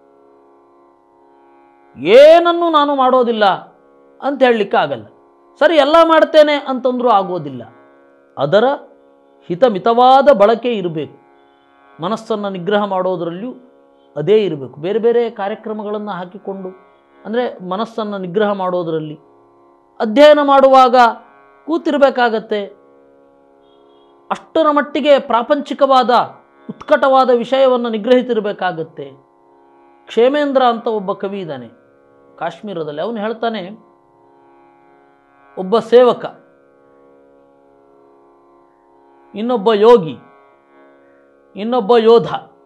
Speaker 1: ಏನನ್ನೂ ನಾನು ಮಾಡೋದಿಲ್ಲ ಅಂತ ಹೇಳಲಿಕ್ಕೆ ಆಗಲ್ಲ. ಸರಿ, ಎಲ್ಲ ಮಾಡ್ತೇನೆ ಅಂತಂದ್ರೂ ಆಗೋದಿಲ್ಲ. ಅದರ ಹಿತಮಿತವಾದ ಬಳಕೆ ಇರಬೇಕು. ಮನಸ್ಸನ್ನು ನಿಗ್ರಹ ಮಾಡೋದರಲ್ಲಿಯೂ ಅದೇ ಇರಬೇಕು. ಬೇರೆ ಬೇರೆ ಕಾರ್ಯಕ್ರಮಗಳನ್ನು ಹಾಕಿಕೊಂಡು, ಅಂದರೆ ಮನಸ್ಸನ್ನು ನಿಗ್ರಹ ಮಾಡೋದರಲ್ಲಿ ಅಧ್ಯಯನ ಮಾಡುವಾಗ ಕೂತಿರಬೇಕಾಗತ್ತೆ. ಅಷ್ಟರ ಮಟ್ಟಿಗೆ ಪ್ರಾಪಂಚಿಕವಾದ ಉತ್ಕಟವಾದ ವಿಷಯವನ್ನು ನಿಗ್ರಹಿಸಿರಬೇಕಾಗತ್ತೆ. ಕ್ಷೇಮೇಂದ್ರ ಅಂತ ಒಬ್ಬ ಕವಿ ಇದ್ದಾನೆ ಕಾಶ್ಮೀರದಲ್ಲಿ. ಅವನು ಹೇಳ್ತಾನೆ, ಒಬ್ಬ ಸೇವಕ, ಇನ್ನೊಬ್ಬ ಯೋಗಿ, ಇನ್ನೊಬ್ಬ ಯೋಧ,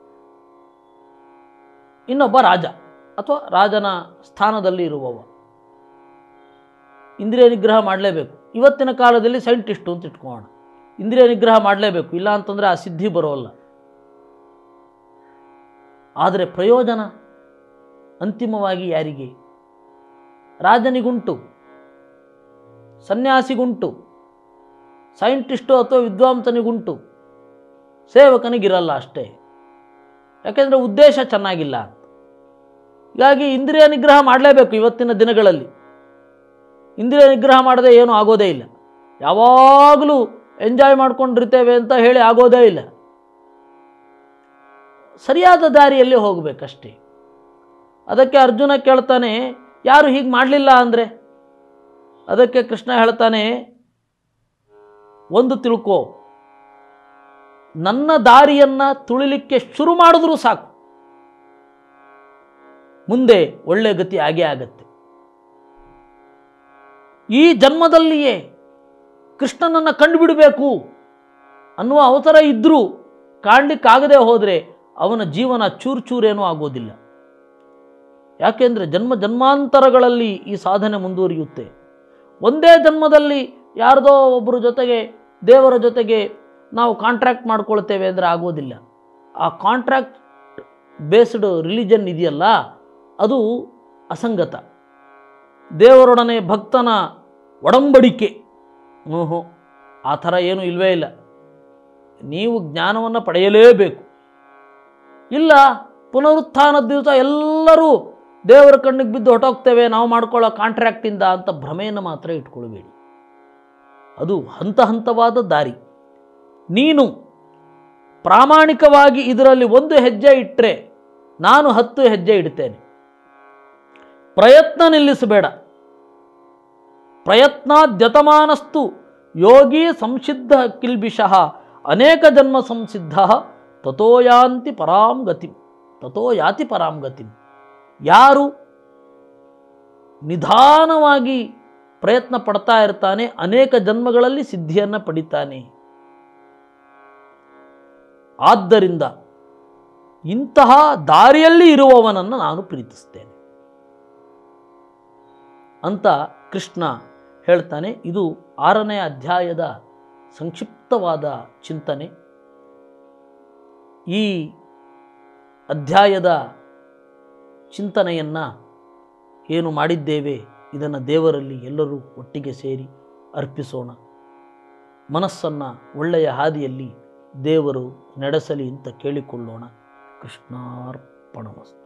Speaker 1: ಇನ್ನೊಬ್ಬ ರಾಜ ಅಥವಾ ರಾಜನ ಸ್ಥಾನದಲ್ಲಿ ಇರುವವ. ಇಂದ್ರಿಯ ನಿಗ್ರಹ ಮಾಡಲೇಬೇಕು. ಇವತ್ತಿನ ಕಾಲದಲ್ಲಿ ಸೈಂಟಿಸ್ಟು ಅಂತ ಇಟ್ಕೊಳ್ಳೋಣ, ಇಂದ್ರಿಯ ನಿಗ್ರಹ ಮಾಡಲೇಬೇಕು, ಇಲ್ಲ ಅಂತಂದರೆ ಆ ಸಿದ್ಧಿ ಬರೋಲ್ಲ. ಆದರೆ ಪ್ರಯೋಜನ ಅಂತಿಮವಾಗಿ ಯಾರಿಗೆ? ರಾಜನಿಗುಂಟು, ಸನ್ಯಾಸಿಗುಂಟು, ಸೈಂಟಿಸ್ಟು ಅಥವಾ ವಿದ್ವಾಂಸನಿಗುಂಟು, ಸೇವಕನಿಗಿರಲ್ಲ ಅಷ್ಟೇ. ಯಾಕೆಂದರೆ ಉದ್ದೇಶ ಚೆನ್ನಾಗಿಲ್ಲ ಅಂತ. ಹೀಗಾಗಿ ಇಂದ್ರಿಯ ನಿಗ್ರಹ ಮಾಡಲೇಬೇಕು. ಇವತ್ತಿನ ದಿನಗಳಲ್ಲಿ ಇಂದ್ರಿಯ ನಿಗ್ರಹ ಮಾಡದೆ ಏನೂ ಆಗೋದೇ ಇಲ್ಲ. ಯಾವಾಗಲೂ ಎಂಜಾಯ್ ಮಾಡ್ಕೊಂಡಿರ್ತೇವೆ ಅಂತ ಹೇಳಿ ಆಗೋದೇ ಇಲ್ಲ. ಸರಿಯಾದ ದಾರಿಯಲ್ಲಿ ಹೋಗಬೇಕಷ್ಟೇ. ಅದಕ್ಕೆ ಅರ್ಜುನ ಕೇಳ್ತಾನೆ, ಯಾರು ಹೀಗೆ ಮಾಡಲಿಲ್ಲ ಅಂದರೆ? ಅದಕ್ಕೆ ಕೃಷ್ಣ ಹೇಳ್ತಾನೆ, ಒಂದು ತಿಳ್ಕೋ, ನನ್ನ ದಾರಿಯನ್ನು ತುಳಿಲಿಕ್ಕೆ ಶುರು ಮಾಡಿದ್ರೂ ಸಾಕು, ಮುಂದೆ ಒಳ್ಳೆ ಗತಿ ಆಗೇ ಆಗತ್ತೆ. ಈ ಜನ್ಮದಲ್ಲಿಯೇ ಕೃಷ್ಣನನ್ನು ಕಂಡುಬಿಡಬೇಕು ಅನ್ನುವ ಅವಸರ ಇದ್ದರೂ ಕಾಣಲಿಕ್ಕಾಗದೆ ಹೋದರೆ ಅವನ ಜೀವನ ಚೂರು ಚೂರೇನೂ ಆಗೋದಿಲ್ಲ. ಯಾಕೆಂದರೆ ಜನ್ಮ ಜನ್ಮಾಂತರಗಳಲ್ಲಿ ಈ ಸಾಧನೆ ಮುಂದುವರಿಯುತ್ತೆ. ಒಂದೇ ಜನ್ಮದಲ್ಲಿ ಯಾರ್ದೋ ಒಬ್ಬರ ಜೊತೆಗೆ, ದೇವರ ಜೊತೆಗೆ ನಾವು ಕಾಂಟ್ರಾಕ್ಟ್ ಮಾಡ್ಕೊಳ್ತೇವೆ ಅಂದರೆ ಆಗೋದಿಲ್ಲ. ಆ ಕಾಂಟ್ರಾಕ್ಟ್ ಬೇಸ್ಡ್ ರಿಲಿಜನ್ ಇದೆಯಲ್ಲ, ಅದು ಅಸಂಗತ. ದೇವರೊಡನೆ ಭಕ್ತನ ಒಡಂಬಡಿಕೆ, ಓಹೋ, ಆ ಥರ ಏನೂ ಇಲ್ಲವೇ ಇಲ್ಲ. ನೀವು ಜ್ಞಾನವನ್ನು ಪಡೆಯಲೇಬೇಕು. ಇಲ್ಲ ಪುನರುತ್ಥಾನದ ದಿವಸ ಎಲ್ಲರೂ ದೇವರ ಕಣ್ಣಿಗೆ ಬಿದ್ದು ಹೊಟ್ಟೋಗ್ತೇವೆ ನಾವು ಮಾಡ್ಕೊಳ್ಳೋ ಕಾಂಟ್ರ್ಯಾಕ್ಟಿಂದ ಅಂತ ಭ್ರಮೆಯನ್ನು ಮಾತ್ರ ಇಟ್ಕೊಳ್ಬೇಡಿ. ಅದು ಹಂತ ಹಂತವಾದ ದಾರಿ. ನೀನು ಪ್ರಾಮಾಣಿಕವಾಗಿ ಇದರಲ್ಲಿ ಒಂದು ಹೆಜ್ಜೆ ಇಟ್ಟರೆ ನಾನು ಹತ್ತು ಹೆಜ್ಜೆ ಇಡ್ತೇನೆ. ಪ್ರಯತ್ನ ನಿಲ್ಲಿಸಬೇಡ. ಪ್ರಯತ್ನಾದ್ಯತಮಾನಸ್ತು ಯೋಗಿ ಸಂಸಿದ್ಧ ಕಿಲ್ಬಿಷಃ ಅನೇಕ ಜನ್ಮ ಸಂಸಿದ್ಧ ತಥೋ ಯಾಂತಿ ಪರಾಂ ಗತಿಂ ತಥೋ ಯಾತಿ ಪರಾಂ ಗತಿಂ. ಯಾರು ನಿಧಾನವಾಗಿ ಪ್ರಯತ್ನ ಪಡ್ತಾ ಇರ್ತಾನೆ ಅನೇಕ ಜನ್ಮಗಳಲ್ಲಿ ಸಿದ್ಧಿಯನ್ನು ಪಡಿತಾನೆ. ಆದ್ದರಿಂದ ಇಂತಹ ದಾರಿಯಲ್ಲಿ ಇರುವವನನ್ನು ನಾನು ಪ್ರೀತಿಸ್ತೇನೆ ಅಂತ ಕೃಷ್ಣ ಹೇಳ್ತಾನೆ. ಇದು ಆರನೇ ಅಧ್ಯಾಯದ ಸಂಕ್ಷಿಪ್ತವಾದ ಚಿಂತನೆ. ಈ ಅಧ್ಯಾಯದ ಚಿಂತನೆಯನ್ನು ಏನು ಮಾಡಿದ್ದೇವೆ ಇದನ್ನು ದೇವರಲ್ಲಿ ಎಲ್ಲರೂ ಒಟ್ಟಿಗೆ ಸೇರಿ ಅರ್ಪಿಸೋಣ. ಮನಸ್ಸನ್ನು ಒಳ್ಳೆಯ ಹಾದಿಯಲ್ಲಿ ದೇವರು ನಡೆಸಲಿ ಅಂತ ಕೇಳಿಕೊಳ್ಳೋಣ. ಕೃಷ್ಣಾರ್ಪಣಮಸ್ತು.